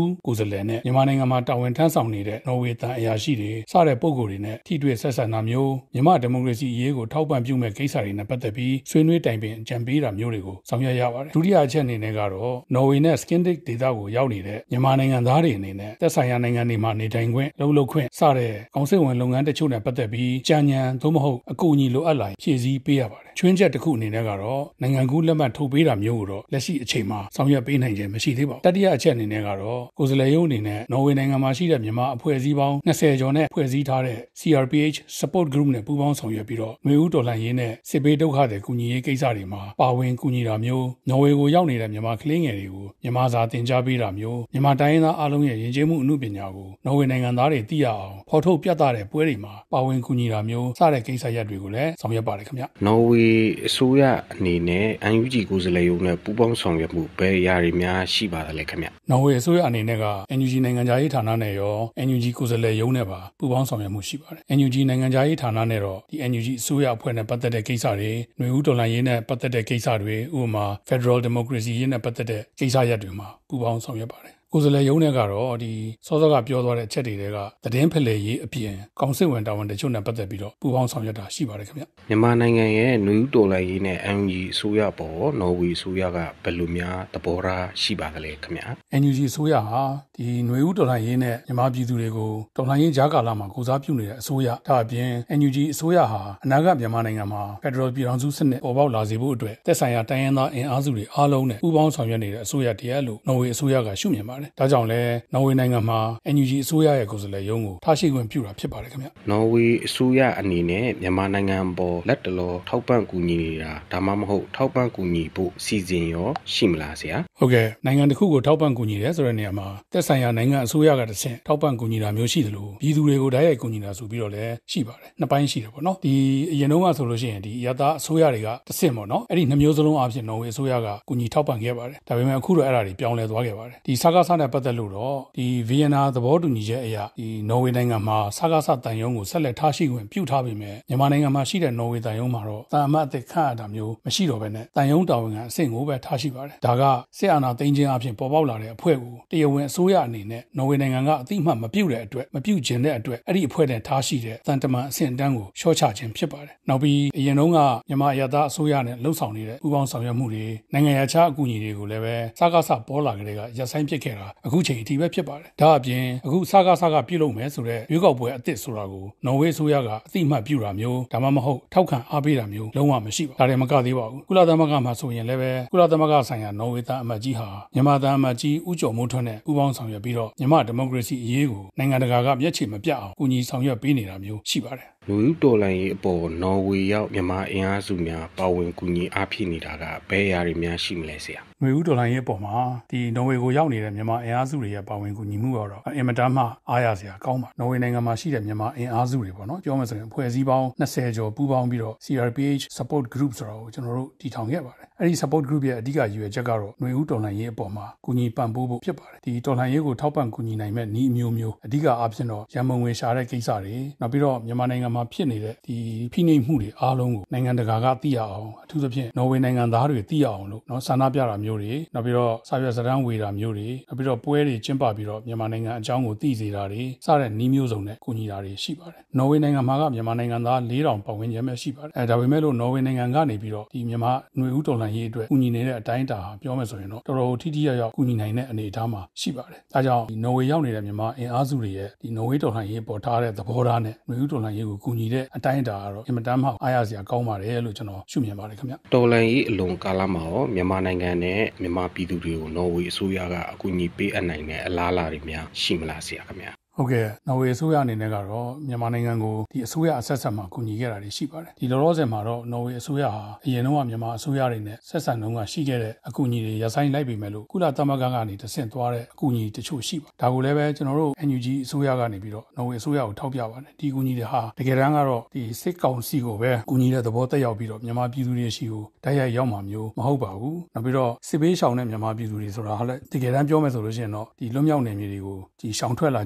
ကိုယ်စားလှယ်နဲ့မြန်မာနိုင်ငံမှာတာဝန်ထမ်းဆောင်နေတဲ့နော်ဝေတန်အရာရှိတွေစတဲ့ပုဂ္ဂိုလ်တွေနဲ့ထိတွေ့ဆက်ဆံတာမျိုးမြန်မာဒီမိုကရေစီအရေးကိုထောက်ပံ့ပြုမဲ့ကိစ္စတွေနဲ့ပတ်သက်ပြီးဆွေးနွေးတိုင်ပင်အကြံပေးတာမျိုးတွေကိုဆောင်ရွက်ရပါတယ်ဒုတိယအချက်အနေနဲ့ကတော့နော်ဝေနဲ့ Scandic ဒေသကိုရောက်နေတဲ့မြန်မာနိုင်ငံသားတွေအနေနဲ့သက်ဆိုင်ရာနိုင်ငံတွေမှာနေထိုင်ခွင့်လုပ်လုပ်ခွင့်စတဲ့ကောင်စစ်ဝင်လုပ်ငန်းတချို့နဲ့ပတ်သက်ပြီးကြံညံသို့မဟုတ်အကူအညီလိုအပ်လာဖြည့်ဆည်းပေးရပါတယ်ချွင်းချက်တစ်ခုအနေနဲ့ကတော့နိုင်ငံကူးလက်မှတ်ထုတ်ပေးတာမျိုးကိုတော့လက်ရှိအချိန်မှာဆောင်ရွက်ပေးနိုင်ခြင်းမရှိသေးပါဘူးတတိယအချက်အနေနဲ့ကတော့ကိုယ်စားလှယ်ရုံးအနေနဲ့နော်ဝေနိုင်ငံမှာရှိတဲ့မြန်မာအဖွဲ့အစည်းပေါင်း20ကျော်နဲ့ဖွဲ့စည်းထားတဲ့ C R P H Support Group နဲ့ပူးပေါင်းဆောင်ရွက်ပြီးတော့ຫນွေဦးတော်လှန်ရေးနဲ့စစ်ဘေးဒုက္ခတွေကူညီရေးကိစ္စတွေမှာပါဝင်ကူညီတာမျိုးနော်ဝေကိုရောက်နေတဲ့မြန်မာကလေးငယ်တွေကိုမြန်မာစာသင်ကြားပေးတာမျိုးမြန်မာတိုင်းရင်းသားအားလုံးရဲ့ယဉ်ကျေးမှုအမှုပညာကိုနော်ဝေနိုင်ငံသားတွေသိရအောင်ဖော်ထုတ်ပြသတဲ့ပွဲတွေမှာပါဝင်ကူညီတာမျိုးစတဲ့ကိစ္စရပ်တွေကိုလည်းဆောင်ရွက်ပါတယ်ခင်ဗျနော်ဝေအစိုးရအနေနဲ့ N U G ကိုယ်စားလှယ်ရုံးနဲ့ပူးပေါင်းဆောင်ရွက်မှုဘယ်အရာတွေများရှိပါသလဲခင်ဗျနော်ဝေအစိုးရအနေနဲ့က N U G နိုင်ငံခြားရေးဌာနနဲ့ရော N U G ကိုယ်စားလှယ်ရုံးနဲ့ပါပူးပေါင်းဆောင်ရွက်မှုရှိပါတယ် N U G နိုင်ငံခြားရေးဌာနနဲ့တော့ဒီ N U G အစိုးရအဖွဲ့နဲ့ပတ်သက်တဲ့ကိစ္စတွေຫນွေဦးတော်လှန်ရေးနဲ့ပတ်သက်တဲ့ကိစ္စတွေဥပမာ Federal Democracy ရေးနဲ့ပတ်သက်တဲ့ကိစ္စရပ်တွေမှာပူးပေါင်းဆောင်ရွက်ပါတယ်ကိုယ်စားလှယ်ရုံးနဲ့ကတော့ဒီစောစောကပြောသွားတဲ့အချက်တွေတွေကသတင်းဖလှယ်ရေးအပြင်ကောင်စစ်ဝင်တာဝန်တချို့နဲ့ပတ်သက်ပြီးတော့ပူးပေါင်းဆောင်ရွက်တာရှိပါတယ်ခင်ဗျမြန်မာနိုင်ငံရဲ့ຫນွေဦးတော်လှန်ရေးနဲ့ N U G အစိုးရပေါ်နော်ဝေအစိုးရကဘယ်လိုများသဘောထားရှိပါသလဲခင်ဗျ N U G အစိုးရဟာဒီຫນွေဦးတော်လှန်ရေးနဲ့မြန်မာပြည်သူတွေကိုတော်လှန်ရေးကြားကာလမှာကိုစားပြုနေတဲ့အစိုးရဒါအပြင် N U G အစိုးရဟာအနာဂတ်မြန်မာနိုင်ငံမှာ Federal ပြည်ထောင်စုစနစ်ပေါ်ပေါက်လာစေဖို့အတွက်သက်ဆိုင်ရာတိုင်းရင်းသားအင်အားစုတွေအားလုံးနဲ့ပူးပေါင်းဆောင်ရွက်နေတဲ့အစိုးရတရက်လို့နော်ဝေအစိုးရကရှုမြင်ပါတယ်ဒါကြောင့်လဲနော်ဝေနိုင်ငံမှာ N U G အစိုးရရဲ့ကိုယ်စားလှယ်ရုံးကိုထားရှိခွင့်ပြုတာဖြစ်ပါတယ်ခင်ဗျနော်ဝေအစိုးရအနေနဲ့မြန်မာနိုင်ငံပေါ်လက်တလောထောက်ပံ့ကူညီနေတာဒါမှမဟုတ်ထောက်ပံ့ကူညီဖို့စီစဉ်ရောရှိမလားဆရာဟုတ်ကဲ့နိုင်ငံတစ်ခုကိုထောက်ပံ့ကူညီတယ်ဆိုတဲ့နေရာမှာသက်ဆိုင်ရာနိုင်ငံအစိုးရကတဆင့်ထောက်ပံ့ကူညီတာမျိုးရှိတယ်လို့ပြည်သူတွေကိုတိုက်ရိုက်ကူညီတာဆိုပြီးတော့လည်းရှိပါတယ်နှစ်ပိုင်းရှိတယ်ပေါ့နော်ဒီအရင်တုန်းကဆိုလို့ရှိရင်ဒီအရသာအစိုးရတွေကတဆင့်ပေါ့နော်အဲ့ဒီနှမျိုးစလုံးအပြင်နော်ဝေအစိုးရကကူညီထောက်ပံ့ခဲ့ပါတယ်ဒါပေမဲ့အခုတော့အဲ့ဒါတွေပြောင်းလဲသွားခဲ့ပါတယ်ဒီစကားစားနဲ့ပတ်သက်လို့တော့ဒီဗီယက်နာသဘောတူညီချက်အရဒီနော်ဝေနိုင်ငံမှာစကားစားတန်ယုံကိုဆက်လက်ထားရှိခွင့်ပြုထားပေမဲ့မြန်မာနိုင်ငံမှာရှိတဲ့နော်ဝေတန်ယုံမှာတော့တာအမတ်အသစ်ခန့်အပ်တာမျိုးမရှိတော့ဘဲနဲ့တန်ယုံတာဝန်ခံအဆင့်ကိုပဲထားရှိပါတယ်ဒါကစစ်အာဏာသိမ်းခြင်းအပြင်ပေါ်ပေါက်လာတဲ့အဖွဲ့ကိုတရားဝင်အစိုးရအနေနဲ့နော်ဝေနိုင်ငံကအတိအမှတ်မပြုတဲ့အတွက်မပြုကျင်တဲ့အတွက်အဲ့ဒီအဖွဲ့နဲ့ထားရှိတဲ့တန်တမန်အဆင့်အတန်းကိုရှော့ချခြင်းဖြစ်ပါတယ်နောက်ပြီးအရင်တုန်းကမြန်မာအရသာအစိုးရနဲ့လှုပ်ဆောင်နေတဲ့ပူးပေါင်းဆောင်ရွက်မှုတွေနိုင်ငံရေးခြားအကူအညီတွေကိုလည်းပဲစကားစားပေါ်လာကြတဲ့ကရပ်ဆိုင်းပစ်ခဲ့တာအခုချိန်အထိပဲဖြစ်ပါတယ်ဒါအပြင်အခုစကားစားကပြုလုပ်မယ်ဆိုတဲ့ရွေးကောက်ပွဲအသစ်ဆိုတာကိုနော်ဝေအစိုးရကအတိအမှတ်ပြုတာမျိုးဒါမှမဟုတ်ထောက်ခံအားပေးတာမျိုးလုံးဝမရှိပါဘူးဒါတွေမကသေးပါဘူးကုလသမဂ္ဂမှာဆိုရင်လည်းပဲကုလသမဂ္ဂဆိုင်ရာနော်ဝေသားအမတ်ကြီးဟာမြန်မာသားအမတ်ကြီးဦးကျော်မိုးထွန်းနဲ့ပူးပေါင်းဆောင်ရွက်ပြီးတော့မြန်မာဒီမိုကရေစီအရေးကိုနိုင်ငံတကာကမျက်ခြေမပြတ်အောင်ကူညီဆောင်ရွက်ပေးနေတာမျိုးရှိပါတယ်လူဦးတော်လှန်ရေးအပေါ်နော်ဝေရောက်မြန်မာအင်အားစုများပါဝင်ကူညီအားဖြည့်နေတာကဘယ်အရာတွေများရှိမလဲဆရာຫນွေဦးတော်လှန်ရေးအပေါ်မှာဒီနော်ဝေကိုရောက်နေတဲ့မြန်မာအင်အားစုတွေရဲ့ပါဝင်ကူညီမှုကတော့အင်မတန်မှအားရစရာကောင်းပါနော်ဝေနိုင်ငံမှာရှိတဲ့မြန်မာအင်အားစုတွေပေါ့နော်ပြောမှဆိုရင်အဖွဲ့အစည်းပေါင်း20ကျော်ပူးပေါင်းပြီးတော့ C R P H Support Group ဆိုတာကိုကျွန်တော်တို့တည်ထောင်ခဲ့ပါတယ်အဲ့ဒီ Support Group ရဲ့အဓိကရည်ရွယ်ချက်ကတော့ຫນွေဦးတော်လှန်ရေးအပေါ်မှာကူညီပံ့ပိုးဖို့ဖြစ်ပါတယ်ဒီတော်လှန်ရေးကိုထောက်ပံ့ကူညီနိုင်မဲ့နည်းအမျိုးမျိုးအဓိကအားဖြင့်တော့ရန်မုံငွေရှာတဲ့ကိစ္စတွေနောက်ပြီးတော့မြန်မာနိုင်ငံမှာဖြစ်နေတဲ့ဒီဖိနှိပ်မှုတွေအားလုံးကိုနိုင်ငံတကာကသိရအောင်အထူးသဖြင့်နော်ဝေနိုင်ငံသားတွေသိရအောင်လို့နော်ဆန္ဒပြတာမျိုးတွေနောက်ပြီးတော့စာရွက်စာတမ်းဝေတာမျိုးတွေနောက်ပြီးတော့ပွဲတွေကျင်းပပြီးတော့မြန်မာနိုင်ငံအကြောင်းကိုသိစေတာတွေစတဲ့နည်းမျိုးစုံနဲ့ကူညီတာတွေရှိပါတယ်နော်ဝေနိုင်ငံမှာကမြန်မာနိုင်ငံသား၄ထောင်ပတ်ဝန်းကျင်ပဲရှိပါတယ်အဲဒါပေမဲ့လို့နော်ဝေနိုင်ငံကနေပြီးတော့ဒီမြန်မာຫນွေဦးတော်လှန်ရေးအတွက်ကူညီနေတဲ့အတိုင်းအတာဟာပြောမယ်ဆိုရင်တော့တော်တော်ထိထိရောက်ရောက်ကူညီနိုင်တဲ့အနေအထားမှာရှိပါတယ်ဒါကြောင့်ဒီနော်ဝေရောက်နေတဲ့မြန်မာအင်အားစုတွေရဲ့ဒီနော်ဝေတော်လှန်ရေးပေါ်ထားတဲ့သဘောထားနဲ့ຫນွေဦးတော်လှန်ရေးကိုကူညီတဲ့အတိုင်းအတာကတော့အင်မတန်မှအားရစရာကောင်းပါတယ်လို့ကျွန်တော်ရှုမြင်ပါတယ်ခင်ဗျတော်လှန်ရေးအလွန်ကာလမှာရောမြန်မာနိုင်ငံနဲ့မြန်မာပြည်သူတွေကိုနော်ဝေအစိုးရကအကူအညီပေးအပ်နိုင်တဲ့အလားအလာတွေများရှိမလားဆရာခင်ဗျဟုတ်ကဲ့နော်ဝေအစိုးရအနေနဲ့ကတော့မြန်မာနိုင်ငံကိုဒီအစိုးရအဆက်ဆက်မှာကူညီခဲ့တာတွေရှိပါတယ်ဒီလောလောဆယ်မှာတော့နော်ဝေအစိုးရဟာအရင်တုန်းကမြန်မာအစိုးရတွေနဲ့ဆက်ဆံတုန်းကရှိခဲ့တဲ့အကူအညီတွေရပ်ဆိုင်းလိုက်ပေမဲ့လို့ကုလသမဂ္ဂကနေတဆင့်သွားတဲ့အကူအညီတချို့ရှိပါဒါကိုလည်းပဲကျွန်တော်တို့ N U G အစိုးရကနေပြီးတော့နော်ဝေအစိုးရကိုထောက်ပြပါတယ်ဒီအကူအညီတွေဟာတကယ်တမ်းကတော့ဒီစစ်ကောင်စီကိုပဲကူညီတဲ့သဘောတက်ရောက်ပြီးတော့မြန်မာပြည်သူတွေရှိကိုတိုက်ရိုက်ရောက်မှာမျိုးမဟုတ်ပါဘူးနောက်ပြီးတော့စစ်ဘေးရှောင်တဲ့မြန်မာပြည်သူတွေဆိုတာဟာလည်းတကယ်တမ်းပြောမယ်ဆိုလို့ရှိရင်တော့ဒီလွတ်မြောက်နယ်မြေတွေကိုဒီရှောင်ထွက်လာကြရတဲ့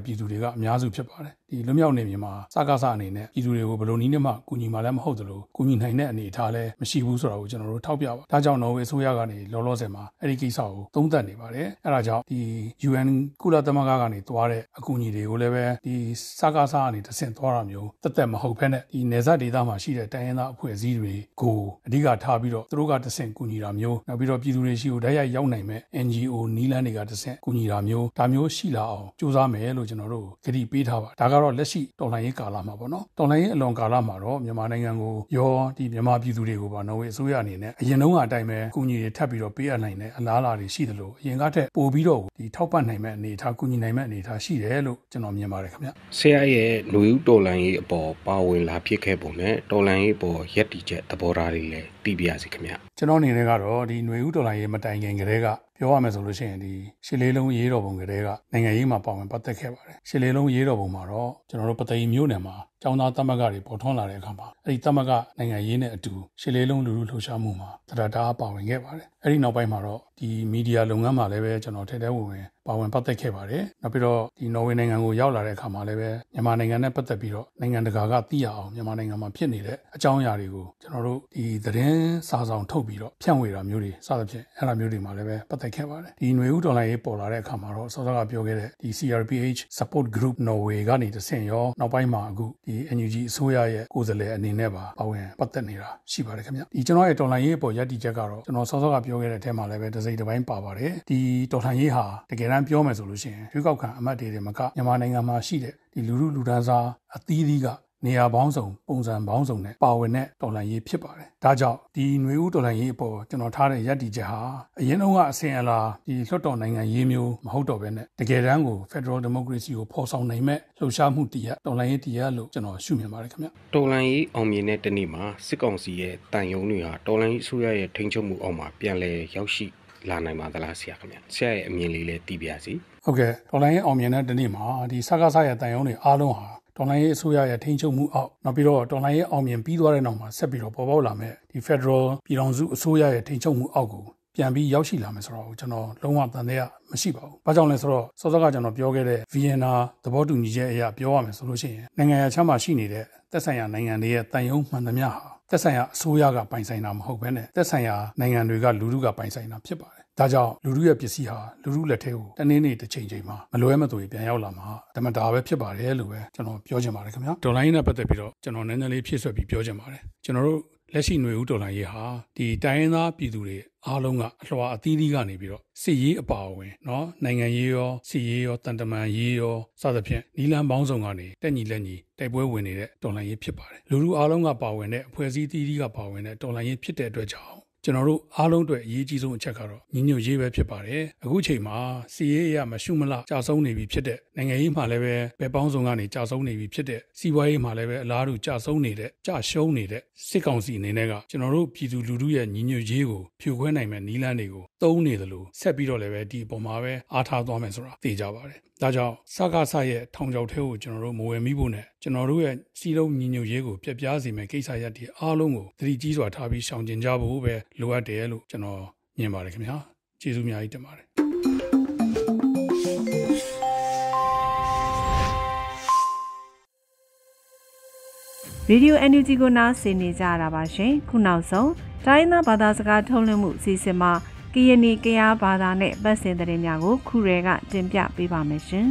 ပြည်သူတွေကအများစုဖြစ်ပါတယ်ဒီလွမြောက်နေမြေမှာစကားစအနေနဲ့ပြည်သူတွေကိုဘယ်လိုနည်းနဲ့မှကူညီမှလည်းမဟုတ်သလိုကူညီနိုင်တဲ့အနေအထားလည်းမရှိဘူးဆိုတာကိုကျွန်တော်တို့ထောက်ပြပါဒါကြောင့်နော်ဝေအစိုးရကနေလောလောဆယ်မှာအဲ့ဒီကိစ္စကိုသုံးသပ်နေပါတယ်အဲ့ဒါကြောင့်ဒီ U N ကုလသမဂ္ဂကနေသွားတဲ့အကူအညီတွေကိုလည်းပဲဒီစကားစအနေနဲ့ဆင့်သွားတာမျိုးတက်တက်မဟုတ်ဘဲနဲ့ဒီနေဆက်ဒေသမှာရှိတဲ့တိုင်းရင်းသားအဖွဲ့အစည်းတွေကိုအဓိကထားပြီးတော့သူတို့ကတဆင့်ကူညီတာမျိုးနောက်ပြီးတော့ပြည်သူတွေရှိကိုတိုက်ရိုက်ရောက်နိုင်မဲ့ N G O နီးလန်းတွေကတဆင့်ကူညီတာမျိုးဒါမျိုးရှိလာအောင်စူးစမ်းမယ်လို့ကျွန်တော်တို့ကတိပေးထားပါဒါကတော့လက်ရှိတော်လှန်ရေးကာလမှာပေါ့နော်တော်လှန်ရေးအလွန်ကာလမှာတော့မြန်မာနိုင်ငံကိုရောဒီမြန်မာပြည်သူတွေကိုပါနော်ဝေအစိုးရအနေနဲ့အရင်တုန်းကအတိုင်းပဲကူညီတွေထပ်ပြီးတော့ပေးအပ်နိုင်တဲ့အလားအလာတွေရှိသလိုအရင်ကထက်ပိုပြီးတော့ဒီထောက်ပံ့နိုင်မဲ့အနေအထားကူညီနိုင်မဲ့အနေအထားရှိတယ်လို့ကျွန်တော်မြင်ပါတယ်ခင်ဗျဆရာရဲ့ຫນွေဦးတော်လှန်ရေးအပေါ်ပါဝင်လာဖြစ်ခဲ့ပုံနဲ့တော်လှန်ရေးအပေါ်ရက်တီချက်သဘောထားတွေလည်းသိပြရစီခင်ဗျကျွန်တော်အနေနဲ့ကတော့ဒီຫນွေဦးတော်လှန်ရေးမတိုင်ခင်ကတည်းကပြောရမယ်ဆိုလို့ရှိရင်ဒီရှစ်လေးလုံးရေးတော်ပုံကလေးကနိုင်ငံရေးမှာပါဝင်ပတ်သက်ခဲ့ပါတယ်ရှစ်လေးလုံးရေးတော်ပုံမှာတော့ကျွန်တော်တို့ပသိမ်မြို့နယ်မှာကျောင်းသားတမကတွေပေါ်ထွန်းလာတဲ့အခါမှာအဲ့ဒီတမကနိုင်ငံရေးနဲ့အတူရှစ်လေးလုံးလူလူလှုပ်ရှားမှုမှာတရတာပါဝင်ခဲ့ပါတယ်အဲ့ဒီနောက်ပိုင်းမှာတော့ဒီမီဒီယာလုပ်ငန်းမှာလည်းပဲကျွန်တော်ထဲထဲဝင်ဝင်ပါဝင်ပတ်သက်ခဲ့ပါတယ်နောက်ပြီးတော့ဒီနော်ဝေနိုင်ငံကိုရောက်လာတဲ့အခါမှာလည်းပဲမြန်မာနိုင်ငံနဲ့ပတ်သက်ပြီးတော့နိုင်ငံတကာကသိရအောင်မြန်မာနိုင်ငံမှာဖြစ်နေတဲ့အကြောင်းအရာတွေကိုကျွန်တော်တို့ဒီသတင်းစာဆောင်ထုတ်ပြီးတော့ဖြန့်ဝေတာမျိုးတွေစသဖြင့်အဲ့လိုမျိုးတွေမှာလည်းပဲပတ်သက်ခဲ့ပါတယ်ဒီຫນွေဦးဒေါ်လာရေးပေါ်လာတဲ့အခါမှာတော့စောစောကပြောခဲ့တဲ့ဒီ C R P H Support Group Norway ကနေတဆင့်ရောနောက်ပိုင်းမှာအခုဒီ N U G အစိုးရရဲ့ကိုယ်စားလှယ်အနေနဲ့ပါပါဝင်ပတ်သက်နေတာရှိပါတယ်ခင်ဗျဒီကျွန်တော်ရဲ့ဒေါ်လာရေးပေါ်ရည်တည်ချက်ကတော့ကျွန်တော်စောစောကပြောခဲ့တဲ့အထက်မှာလည်းပဲတစ်စိတ်တစ်ပိုင်းပါပါတယ်ဒီဒေါ်လာရေးဟာတကယ်တမ်းပြောမယ်ဆိုလို့ရှိရင်ရွေးကောက်ခံအမတ်တွေတွေမကမြန်မာနိုင်ငံမှာရှိတဲ့ဒီလူလူလူဒန်းစားအသီးသီးကနေရာပေါင်းစုံပုံစံပေါင်းစုံနဲ့ပါဝင်တဲ့တော်လှန်ရေးဖြစ်ပါတယ်။ဒါကြောင့်ဒီຫນွေဦးတော်လှန်ရေးအပေါ်ကျွန်တော်ထားတဲ့ရည်တည်ချက်ဟာအရင်တုန်းကအစဉ်အလာဒီလွှတ်တော်နိုင်ငံရေးမျိုးမဟုတ်တော့ဘဲနဲ့တကယ်တမ်းကို Federal Democracy ကိုဖော်ဆောင်နိုင်မဲ့လှုပ်ရှားမှုတရားတော်လှန်ရေးတရားလို့ကျွန်တော်ရှုမြင်ပါတယ်ခင်ဗျ။တော်လှန်ရေးအောင်မြင်တဲ့တနေ့မှာစစ်ကောင်စီရဲ့တန်ယုံတွေဟာတော်လှန်ရေးအစိုးရရဲ့ထိန်းချုပ်မှုအောက်မှာပြန်လည်ရောက်ရှိလာနိုင်ပါသလားဆရာခင်ဗျ။ဆရာရဲ့အမြင်လေးလည်းသိပြစီ။ဟုတ်ကဲ့တော်လှန်ရေးအောင်မြင်တဲ့တနေ့မှာဒီစကားဆရဲ့တန်ယုံတွေအားလုံးဟာတော်လှန်ရေးအစိုးရရဲ့ထိန်းချုပ်မှုအောက်နောက်ပြီးတော့တော်လှန်ရေးအောင်မြင်ပြီးသွားတဲ့နောက်မှာဆက်ပြီးတော့ပေါ်ပေါက်လာမဲ့ဒီ Federal ပြည်ထောင်စုအစိုးရရဲ့ထိန်းချုပ်မှုအောက်ကိုပြန်ပြီးရောက်ရှိလာမယ်ဆိုတော့ကျွန်တော်လုံးဝတန်တရားမရှိပါဘူး။ဘာကြောင့်လဲဆိုတော့စောစောကကျွန်တော်ပြောခဲ့တဲ့ Vienna သဘောတူညီချက်အရပြောရမယ်ဆိုလို့ရှိရင်နိုင်ငံရခြားမှာရှိနေတဲ့သက်ဆိုင်ရာနိုင်ငံတွေရဲ့တန်ယုံမှန်သမျှဟာသက်ဆိုင်ရာအစိုးရကပိုင်ဆိုင်တာမဟုတ်ဘဲနဲ့သက်ဆိုင်ရာနိုင်ငံတွေကလူထုကပိုင်ဆိုင်တာဖြစ်ပါတယ်။ဒါကြောင့်လူထုရဲ့ပစ္စည်းဟာလူထုလက်ထဲကိုတနေ့နေ့တစ်ချိန်ချိန်မှာမလွဲမသွေပြန်ရောက်လာမှာဓမ္မတာပဲဖြစ်ပါတယ်လို့ပဲကျွန်တော်ပြောချင်ပါတယ်ခင်ဗျာ။ဒေါ်လာရင်းနဲ့ပတ်သက်ပြီးတော့ကျွန်တော်နည်းနည်းလေးဖြည့်ဆွတ်ပြီးပြောချင်ပါတယ်။ကျွန်တော်တို့လက်ရှိຫນွေဦးဒေါ်လာရေးဟာဒီတိုင်းရင်းသားပြည်သူတွေအားလုံးကအလွှာအသီးသီးကနေပြီးတော့စစ်ရေးအပါအဝင်เนาะနိုင်ငံရေးရောစစ်ရေးရောတန်တမန်ရေးရောစသဖြင့်နီလန်ပေါင်းစုံကနေတက်ညီလက်ညီတိုက်ပွဲဝင်နေတဲ့ဒေါ်လာရေးဖြစ်ပါတယ်လူလူအားလုံးကပါဝင်တဲ့အဖွဲ့အစည်းအသီးသီးကပါဝင်တဲ့ဒေါ်လာရေးဖြစ်တဲ့အတွက်ကြောင့်ကျွန်တော်တို့အားလုံးအတွက်အရေးကြီးဆုံးအချက်ကတော့ညီညွတ်ရေးပဲဖြစ်ပါတယ်အခုချိန်မှာစီရေးအရမရှုမလကြာဆုံးနေပြီဖြစ်တဲ့နိုင်ငံရေးမှာလည်းပဲဘယ်ပေါင်းစုံကနေကြာဆုံးနေပြီဖြစ်တဲ့စီးပွားရေးမှာလည်းပဲအလားတူကြာဆုံးနေတဲ့ကြာရှုံးနေတဲ့စစ်ကောင်စီအနေနဲ့ကကျွန်တော်တို့ပြည်သူလူထုရဲ့ညီညွတ်ရေးကိုဖြိုခွဲနိုင်မဲ့နည်းလမ်းတွေကိုသုံးနေသလိုဆက်ပြီးတော့လည်းပဲဒီအပေါ်မှာပဲအားထားသွားမယ်ဆိုတာသိကြပါတယ်ဒါကြောင့်စကားဆရဲ့ထောင်ချောက်ထဲကိုကျွန်တော်တို့မဝယ်မိဖို့နဲ့ကျွန်တော်တို့ရဲ့စီးလုံးညီညွတ်ရေးကိုပြပြစေမယ့်ကိစ္စရပ်တွေအားလုံးကိုသတိကြီးစွာထားပြီးရှောင်ကျဉ်ကြဖို့ပဲလိုအပ်တယ်လို့ကျွန်တော်မြင်ပါတယ်ခင်ဗျာကျေးဇူးအများကြီးတင်ပါတယ်ရေဒီယို N U G ကိုနားဆင်နေကြတာပါရှင်ခုနောက်ဆုံးတိုင်းသားဘာသာစကားထုတ်လွှင့်မှုအစီအစဉ်မှာကရင်နီကရားဘာသာနဲ့ပတ်စင်သတင်းများကိုခုရဲကတင်ပြပေးပါမယ်ရှင်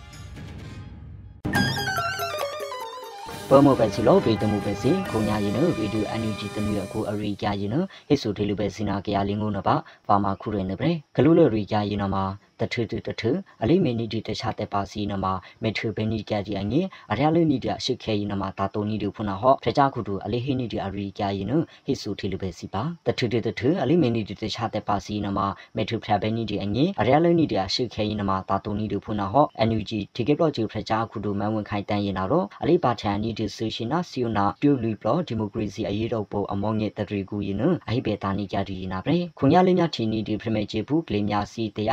ဘောမပဲချီလို့ဗီတမှုပဲစီခုညာရင်နော်ဗီဒီယို N U G တမျိုးအခုအရိကြရင်နော်ဟစ်ဆိုတေလူပဲစီနာကရားလင်းကိုနော်ပါပါမခုရဲနေပဲဂလူလရိကြရင်နော်မှာတထတထအလိမင်းနီဒီတခြားတဲ့ပါစီနမှာမေထဘနီကြကြီးအငယ်အရလနီဒီအရှိခဲရင်နမှာတာတုံနီဒီဖုနာဟောထကြခုတူအလိဟိနီဒီအရိကြရင်နဟိဆူထီလူပဲစီပါတထတထအလိမင်းနီဒီတခြားတဲ့ပါစီနမှာမေထဖဘနီဒီအငယ်အရလနီဒီအရှိခဲရင်နမှာတာတုံနီဒီဖုနာဟော N U G ဒီကေပလော့ဂျီထကြခုတူမန်ဝင်ခိုင်တန်ရင်နာတော့အလိပါထန်နီဒီဆိုရှင်နာစီယနာပြူလီပလော့ဒီမိုကရေစီအရေးတော်ပုံအမောင်းငယ်တရီကူရင်နအဟိပေတာနီကြဒီနာပဲခွန်ရလေးများထီနီဒီဖရမေချေဘူးကလေးများစီတရားယိုအရိ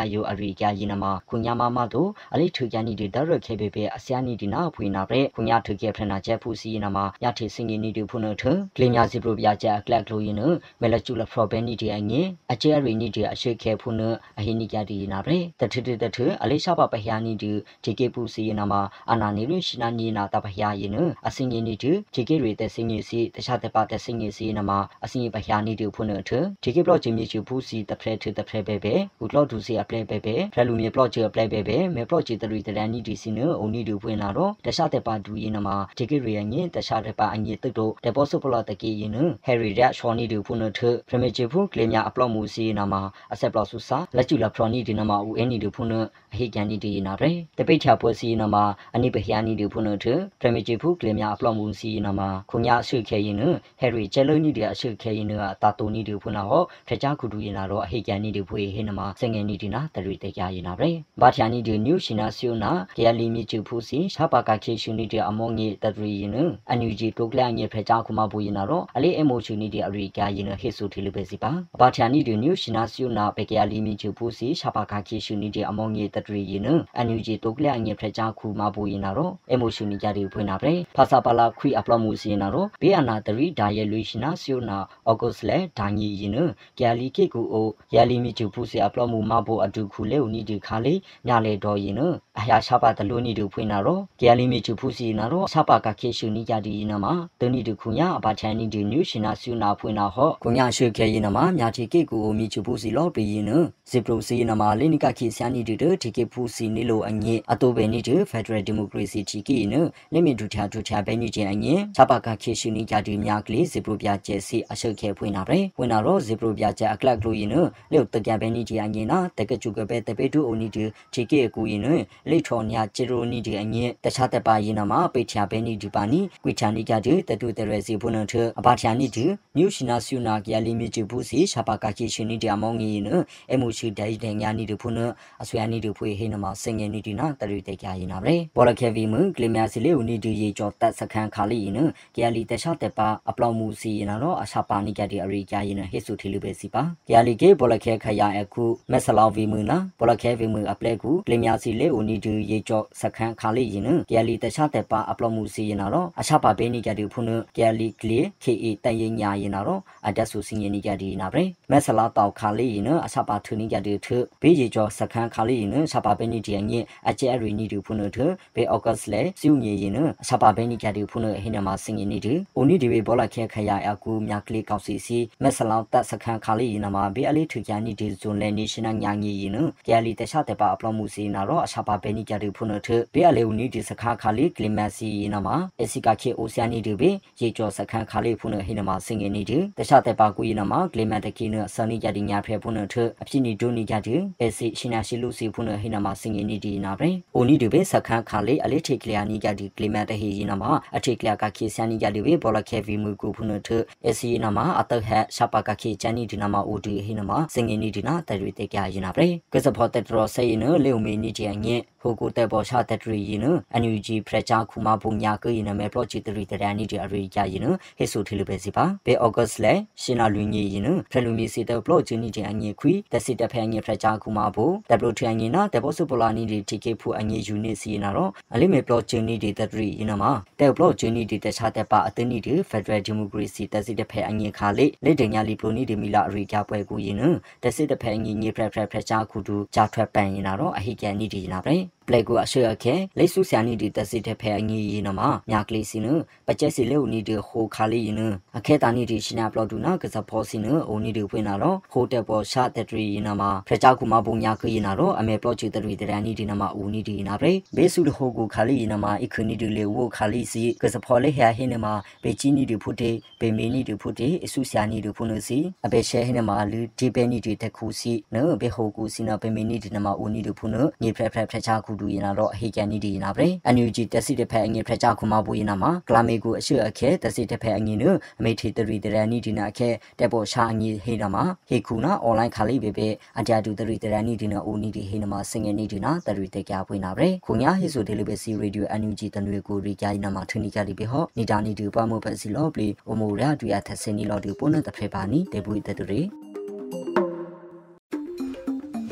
ရီကယင်းမှာခုညာမမတို့အလေးထွေကန်နီတွေတရခဲပေပေအစယာနီဒီနာဖွေနာရဲခုညာထွေခဲဖရနာချက်ဖူစီနာမှာရထေစင်ငင်းနီတွေဖုန်ထကလင်းညာစီပရိုပြချက်ကလက်ကလိုယင်းမဲလချူလဖရဘန်နီတွေအငင်းအကျဲရီနီတွေအရှိခဲဖုန်အဟိနီကြဒီနာရဲတထတထအလေးရှာပါပဟယာနီတွေဒီကေပူစီနာမှာအနာနေရရှိနာနီနာတပဟယာယင်းအစင်ငင်းနီတွေဒီကေရီတဲ့စင်ငင်းစီတခြားတပါတဲ့စင်ငင်းစီနာမှာအစင်ပဟယာနီတွေဖုန်ထဒီကေဘလော့ချင်းမြေချူဖူစီတဖရဲထတဖရဲပဲပဲဟူလော့ဒူစီအပလဲပဲပဲဖရလူမြေဘလော့ချအပလဲပဲပဲမဲဘလော့ချတရီတရန်နီဒီစီနအုန်နီတွေဖွင့်လာတော့တခြားတပါဒူယင်းနာမှာဒီကေရီယငင်းတခြားတပါအငင်းတုတ်တော့ဒေပေါ်ဆူပလော့တကီယင်းဟယ်ရီရက်ရှော်နီတွေဖုန်ထဖရမေချူဖူကလင်းညာအပလော့မူစီနာမှာအဆက်ဘလော့ဆူစာလက်ကျူလာဖရနီဒီနာမှာဦးအန်နီတွေဖုန်အဟိကန်နီဒီနာရဲတပိတ်ချပွဲစီနာမှာအနိပဟယာနီတွေဖုန်ထဖရမေချူဖူကလင်းညာအပလော့မူစီနာမှာခုညာအဆုခဲယင်းဟယ်ရီကျဲလုံးနီတွေအဆုခဲယင်းအတာတိုနီတွေဖုန်ဟောဖကြခုဒူယင်းနာတော့အဟိကန်နီတွေဖွေဟင်းနာမှာစငယ်နီဒီနာတရီတေကြယင်းနာရဲဘာထယာနီတွေနျူရှင်နာဆီယနာကရလီမီချူဖူစီရှာပါကခေရှူနီတွေအမောငေတရီယင်းအန်ယူဂျီတိုကလန်ငေဖကြခုမဘူယင်းနာတော့အလေးအမိုချူနီတွေအရိကယင်းဟေဆူတီလူပဲစီပါဘာထယာနီတွေနျူရှင်နာဆီယနာပေကရလီမီချူဖူစီရှာပါကခေရှူနီတွေအမောငေတရီယင်းအန်ယူဂျီတိုကလန်ငေဖကြခုမဘူယင်းနာတော့အမိုချူနီကြတွေဖွင့်နာပဲဖာစာပါလာခွီအပလော့မူစီနာတော့ဘေးအနာတရီဒါရဲလူရှင်နာဆီယနာအောဂတ်စ်လေဒါညီယင်းကရလီကေကူအိုရလီမီချူဖူစီအပလော့မူမဘူအတူခုလေဦးနီဒီခါလေညလေတော့ယင်းအရာရှာပါတလူနီတို့ဖွင့်နာတော့ကရလီမီချူဖူစီနာတော့ရှာပါကခေရှူနီကြဒီနာမှာတနီတို့ခုညာအဘာချန်နီဒီနျူရှင်နာဆီယနာဖွင့်နာဟောခုညာရွှေခဲယင်းနာမှာမြာတီကေကူအိုမီချူဖူစီလော့ပီယင်းဇီပရိုစီနာမှာလေနီကခေဆယာနီတို့ဒီကေဖူစီနီလိုအငေအတိုပဲနီတို့ဖက်ဒရယ်ဒီမိုကရေစီတီကီနလေမီဒူချာဒူချာပဲနီချင်းအငေရှာပါကခေရှူနီကြဒီမြာကလေးဇီပရိုပြကျဲစီအရှုပ်ခဲဖွင့်နာပဲဖွင့်နာတော့ဇီပရိုပြကျဲအကလက်ကလိုယင်းလေတကပဲနီချင်းအငေနာတကချူကပဲတပေတူအိုနီဒီတီကေကူယင်းလေထော်ညာဂျီရိုနီဒီအငေတခြားတပါယင်းနာမှာပိချာပဲနီဒီပါနီကွီချာနီကြဒီတတူတရဲစီဖုန်ထအဘာချာနီဒီနျူရှင်နာဆီယနာကရလီမီချူဖူစီရှာပါကခေရှူနီဒီအမောငေနအမိုရှိဒိုင်ဒန်ညာနီဒီဖုန်အဆွေနီဒီဖွေဟင်းနာမှာစငယ်နီဒီနာတရီတေကြရင်နာပဲဘောလခဲဗီမကလီမြာစီလေဦးနီဒီရေကျော်တက်စခန်းခါလီနကရလီတခြားတပါအပလောင်မူစီနာတော့အရှာပါနီကြဒီအရိကြရင်ဟေဆူထီလူပဲစီပါကရလီကေဘောလခဲခရအခုမက်ဆလောင်ဗီမနာဘောလခဲဗီမအပလက်ကူကလီမြာစီလေဦးနီဒီရေကျော်စခန်းခါလီရင်ကရလီတခြားတပါအပလောင်မူစီနာတော့အရှာပါပဲနီကြဒီဖုန်ကရလီကလီခေအေတန်ရင်ညာရင်နာတော့အတက်ဆူစင်းရင်နီကြဒီနာပဲမက်ဆလာတောက်ခါလီရင်အရှာပါထူနီကြဒီထဘေးရေကျော်စခန်းခါလီရင်ရှာပါပဲနီဒီငေအကျဲရီနီဒီဖုန်ထဘေအော့ဂတ်လေစီယူညေရင်ရှာပါပဲနီကြဒီဖုန်ဟင်းနမှာစင်းရင်နီဒီအိုနီဒီဘေဘောလခဲခရအကူမြကလီကောက်စီစီမက်ဆလောင်တက်စခန်းခါလီရင်မှာဘေအလေးထူချာနီဒီဇွန်လေနေရှင်နယ်ညာငေရင်ကဲလီတခြားတပါအပလောင်မှုစီနာတော့အရှာပါပဲနီကြဒီဖုန်ထဘေအလေးဦးနီဒီစခန်းခါလီကလီမက်စီရင်မှာအစီကခေအိုဆီယာနီဒီဘေရေကျော်စခန်းခါလီဖုန်ဟင်းနမှာစင်းရင်နီဒီတခြားတပါကူရင်မှာကလီမက်တကီနဆန်နီကြဒီညာဖဲဖုန်ထအဖြစ်နီဒိုနီကြဒီအစီရှင်နာရှိလူစီဖုန်ဟင်းနမှာစင်းရင်နီဒီနာပဲအိုနီဒီဘေစခန်းခါလီအလေးထိကလျာနီကြဒီကလီမက်တဟီရင်မှာအထိကလျာကခေဆန်နီကြဒီဘေဘောလခဲဗီမူကူဖုန်ထအစီနမှာအတဟက်ရှာပါကခေချန်နီဒီနာမှာအိုဒီဟင်းနမှာစင်းရင်နီဒီနာတရီတေကြရင်နာပဲကစဖောတက်တော်ဆေရင်လေုံမီနီချင်ငဲဟိုကိုတဲ့ဘောရှာတက်ရီရင်အန်ယူဂျီဖရက်ချာခုမဘုံညာကရင်မဲပရောဂျက်တရီတရန်နီဒီအရိကြရင်ဟေဆူထီလပဲစီပါဘေအော့ဂတ်လေရှင်နာလူငီရင်ဖရလူမီစီတဲ့ပလော့ဂျင်းနီချင်အငဲခွီတက်စစ်တက်ဖဲငဲဖရက်ချာခုမဘုံဒဘလိုထန်ငင်းနာတဲ့ဘောဆူပလာနီဒီတီကေဖူအငဲယူနစ်စီနာတော့အလေးမဲပလော့ဂျင်းနီဒီတက်ရီရင်မှာတဲ့ပလော့ဂျင်းနီဒီတက်ချတဲ့ပါအတင်းနီဒီဖက်ဒရယ်ဒီမိုကရေစီတက်စစ်တက်ဖဲအငဲခါလေလက်တင်ညာလီပလိုနီဒီမီလာအရိကြပွဲကူရင်တက်စစ်တက်ဖဲငဲငဲဖရက်ဖရက်ဖရက်ချာခုတူဂျာထွက်ပန်ရင်နာတော့အဟိကန်နီဒီနာပဲပလက်ကိုအဆွေအခဲလိဆုဆာနီဒီတက်စစ်တဲ့ဖဲအငီရင်နမှာမြကလေးစင်းပကျက်စီလေဦးနီဒီဟိုခါလေးရင်အခဲတာနီဒီရှင်နာပလော့ဒူနာကစဖောစင်းအိုနီဒီဖွင့်လာတော့ဟိုတက်ပေါ်ရှာတက်ထရီရင်နမှာဖကြောက်ကူမဘုံညာခရင်နာတော့အမေပလော့ချီတရီတရန်နီဒီနမှာဦးနီဒီနာပဲဘေဆူဟိုကူခါလေးရင်နမှာအခနီဒီလေဝခါလေးစီကစဖောလေးဟဟင်းနမှာဘေချီနီဒီဖုတေဘေမီနီဒီဖုတေအဆုဆာနီဒီဖုနစီအဘေရှဲဟင်းနမှာလူဒီပဲနီဒီတက်ခူစီနော်ဘေဟိုကူစီနာဘေမီနီဒီနမှာဦးနီဒီဖုနညဖဖဖချာကူဒူရင်နာတော့ဟေကန်နီဒီနာပဲအန်ယူဂျီတက်စီတဖဲအငေဖချာခုမဘူရင်နာမှာကလာမေကိုအရှိအခဲတက်စီတဖဲအငေနအမေထီတရီတရန်နီဒီနာအခဲတက်ပေါ်ရှာအငေဟေနာမှာဟေခုနာအွန်လိုင်းခါလေးပဲပဲအကြတူတရီတရန်နီဒီနာအိုနီဒီဟေနာမှာစငယ်နီဒီနာတရီတက်ကြပွင့်နာပဲခုညာဟေဆိုတယ်လို့ပဲစီရေဒီယိုအန်ယူဂျီတန်တွေကိုရီကြိုင်းနာမှာထနီကြလိပဲဟောနီတာနီဒီပါမို့ပဲစီလောပလီအိုမိုရာဒူရသစနီလောဒီပုံနဲ့တဖဲပါနီတေဘူတတူရီဒီက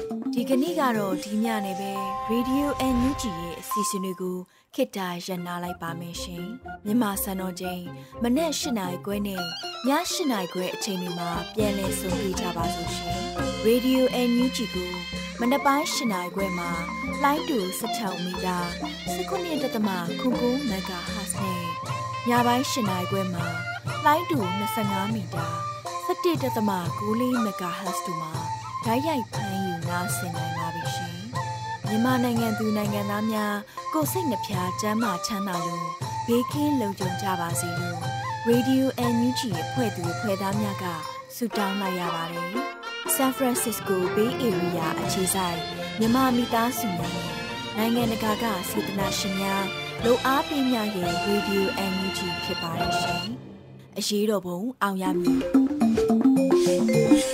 ကနေ့ကတော့ဒီညနေပဲ Radio အန် ယူ ဂျီ ရဲ့အစီအစဉ်တွေကိုခေတ္တရန်နာလိုက်ပါမယ်ရှင်မြန်မာစံတော်ချိန်မနေ့၈နာရီခွဲနဲ့ည၈နာရီခွဲအချိန်တွေမှာပြန်လည်ဆုံတွေ့ကြပါစို့ရှင် Radio အန် ယူ ဂျီ ကိုမနက်ပိုင်း၈နာရီခွဲမှာလိုင်းတူ၁၆မီတာ၁၉ဒသမ၉၉မဂါဟတ်ဇ်နဲ့ညပိုင်း၈နာရီခွဲမှာလိုင်းတူ၂၅မီတာ၁၁ဒသမ၉၄မဂါဟတ်ဇ်တို့မှာဓာတ်ရိုက်ဖမ်းယူနားဆင်နိုင်ပါပြီရှင်မြန်မာနိုင်ငံသူနိုင်ငံသားများကိုယ်စိတ်နှဖျားကျန်းမာချမ်းသာလို့ဘေးကင်းလုံခြုံကြပါစေလို့ Radio အန် ယူ ဂျီ ရဲ့ဖွဲ့သူဖွဲ့သားများကဆုတောင်းလိုက်ရပါတယ်။ San Francisco Bay Area အခြေစိုက်မြန်မာမိသားစုများနဲ့နိုင်ငံတကာကစေတနာရှင်များလို့အားပေးများရဲ့ Radio အန် ယူ ဂျီ ဖြစ်ပါတယ်ရှင်။အရေးတော်ပုံအောင်ရမည်။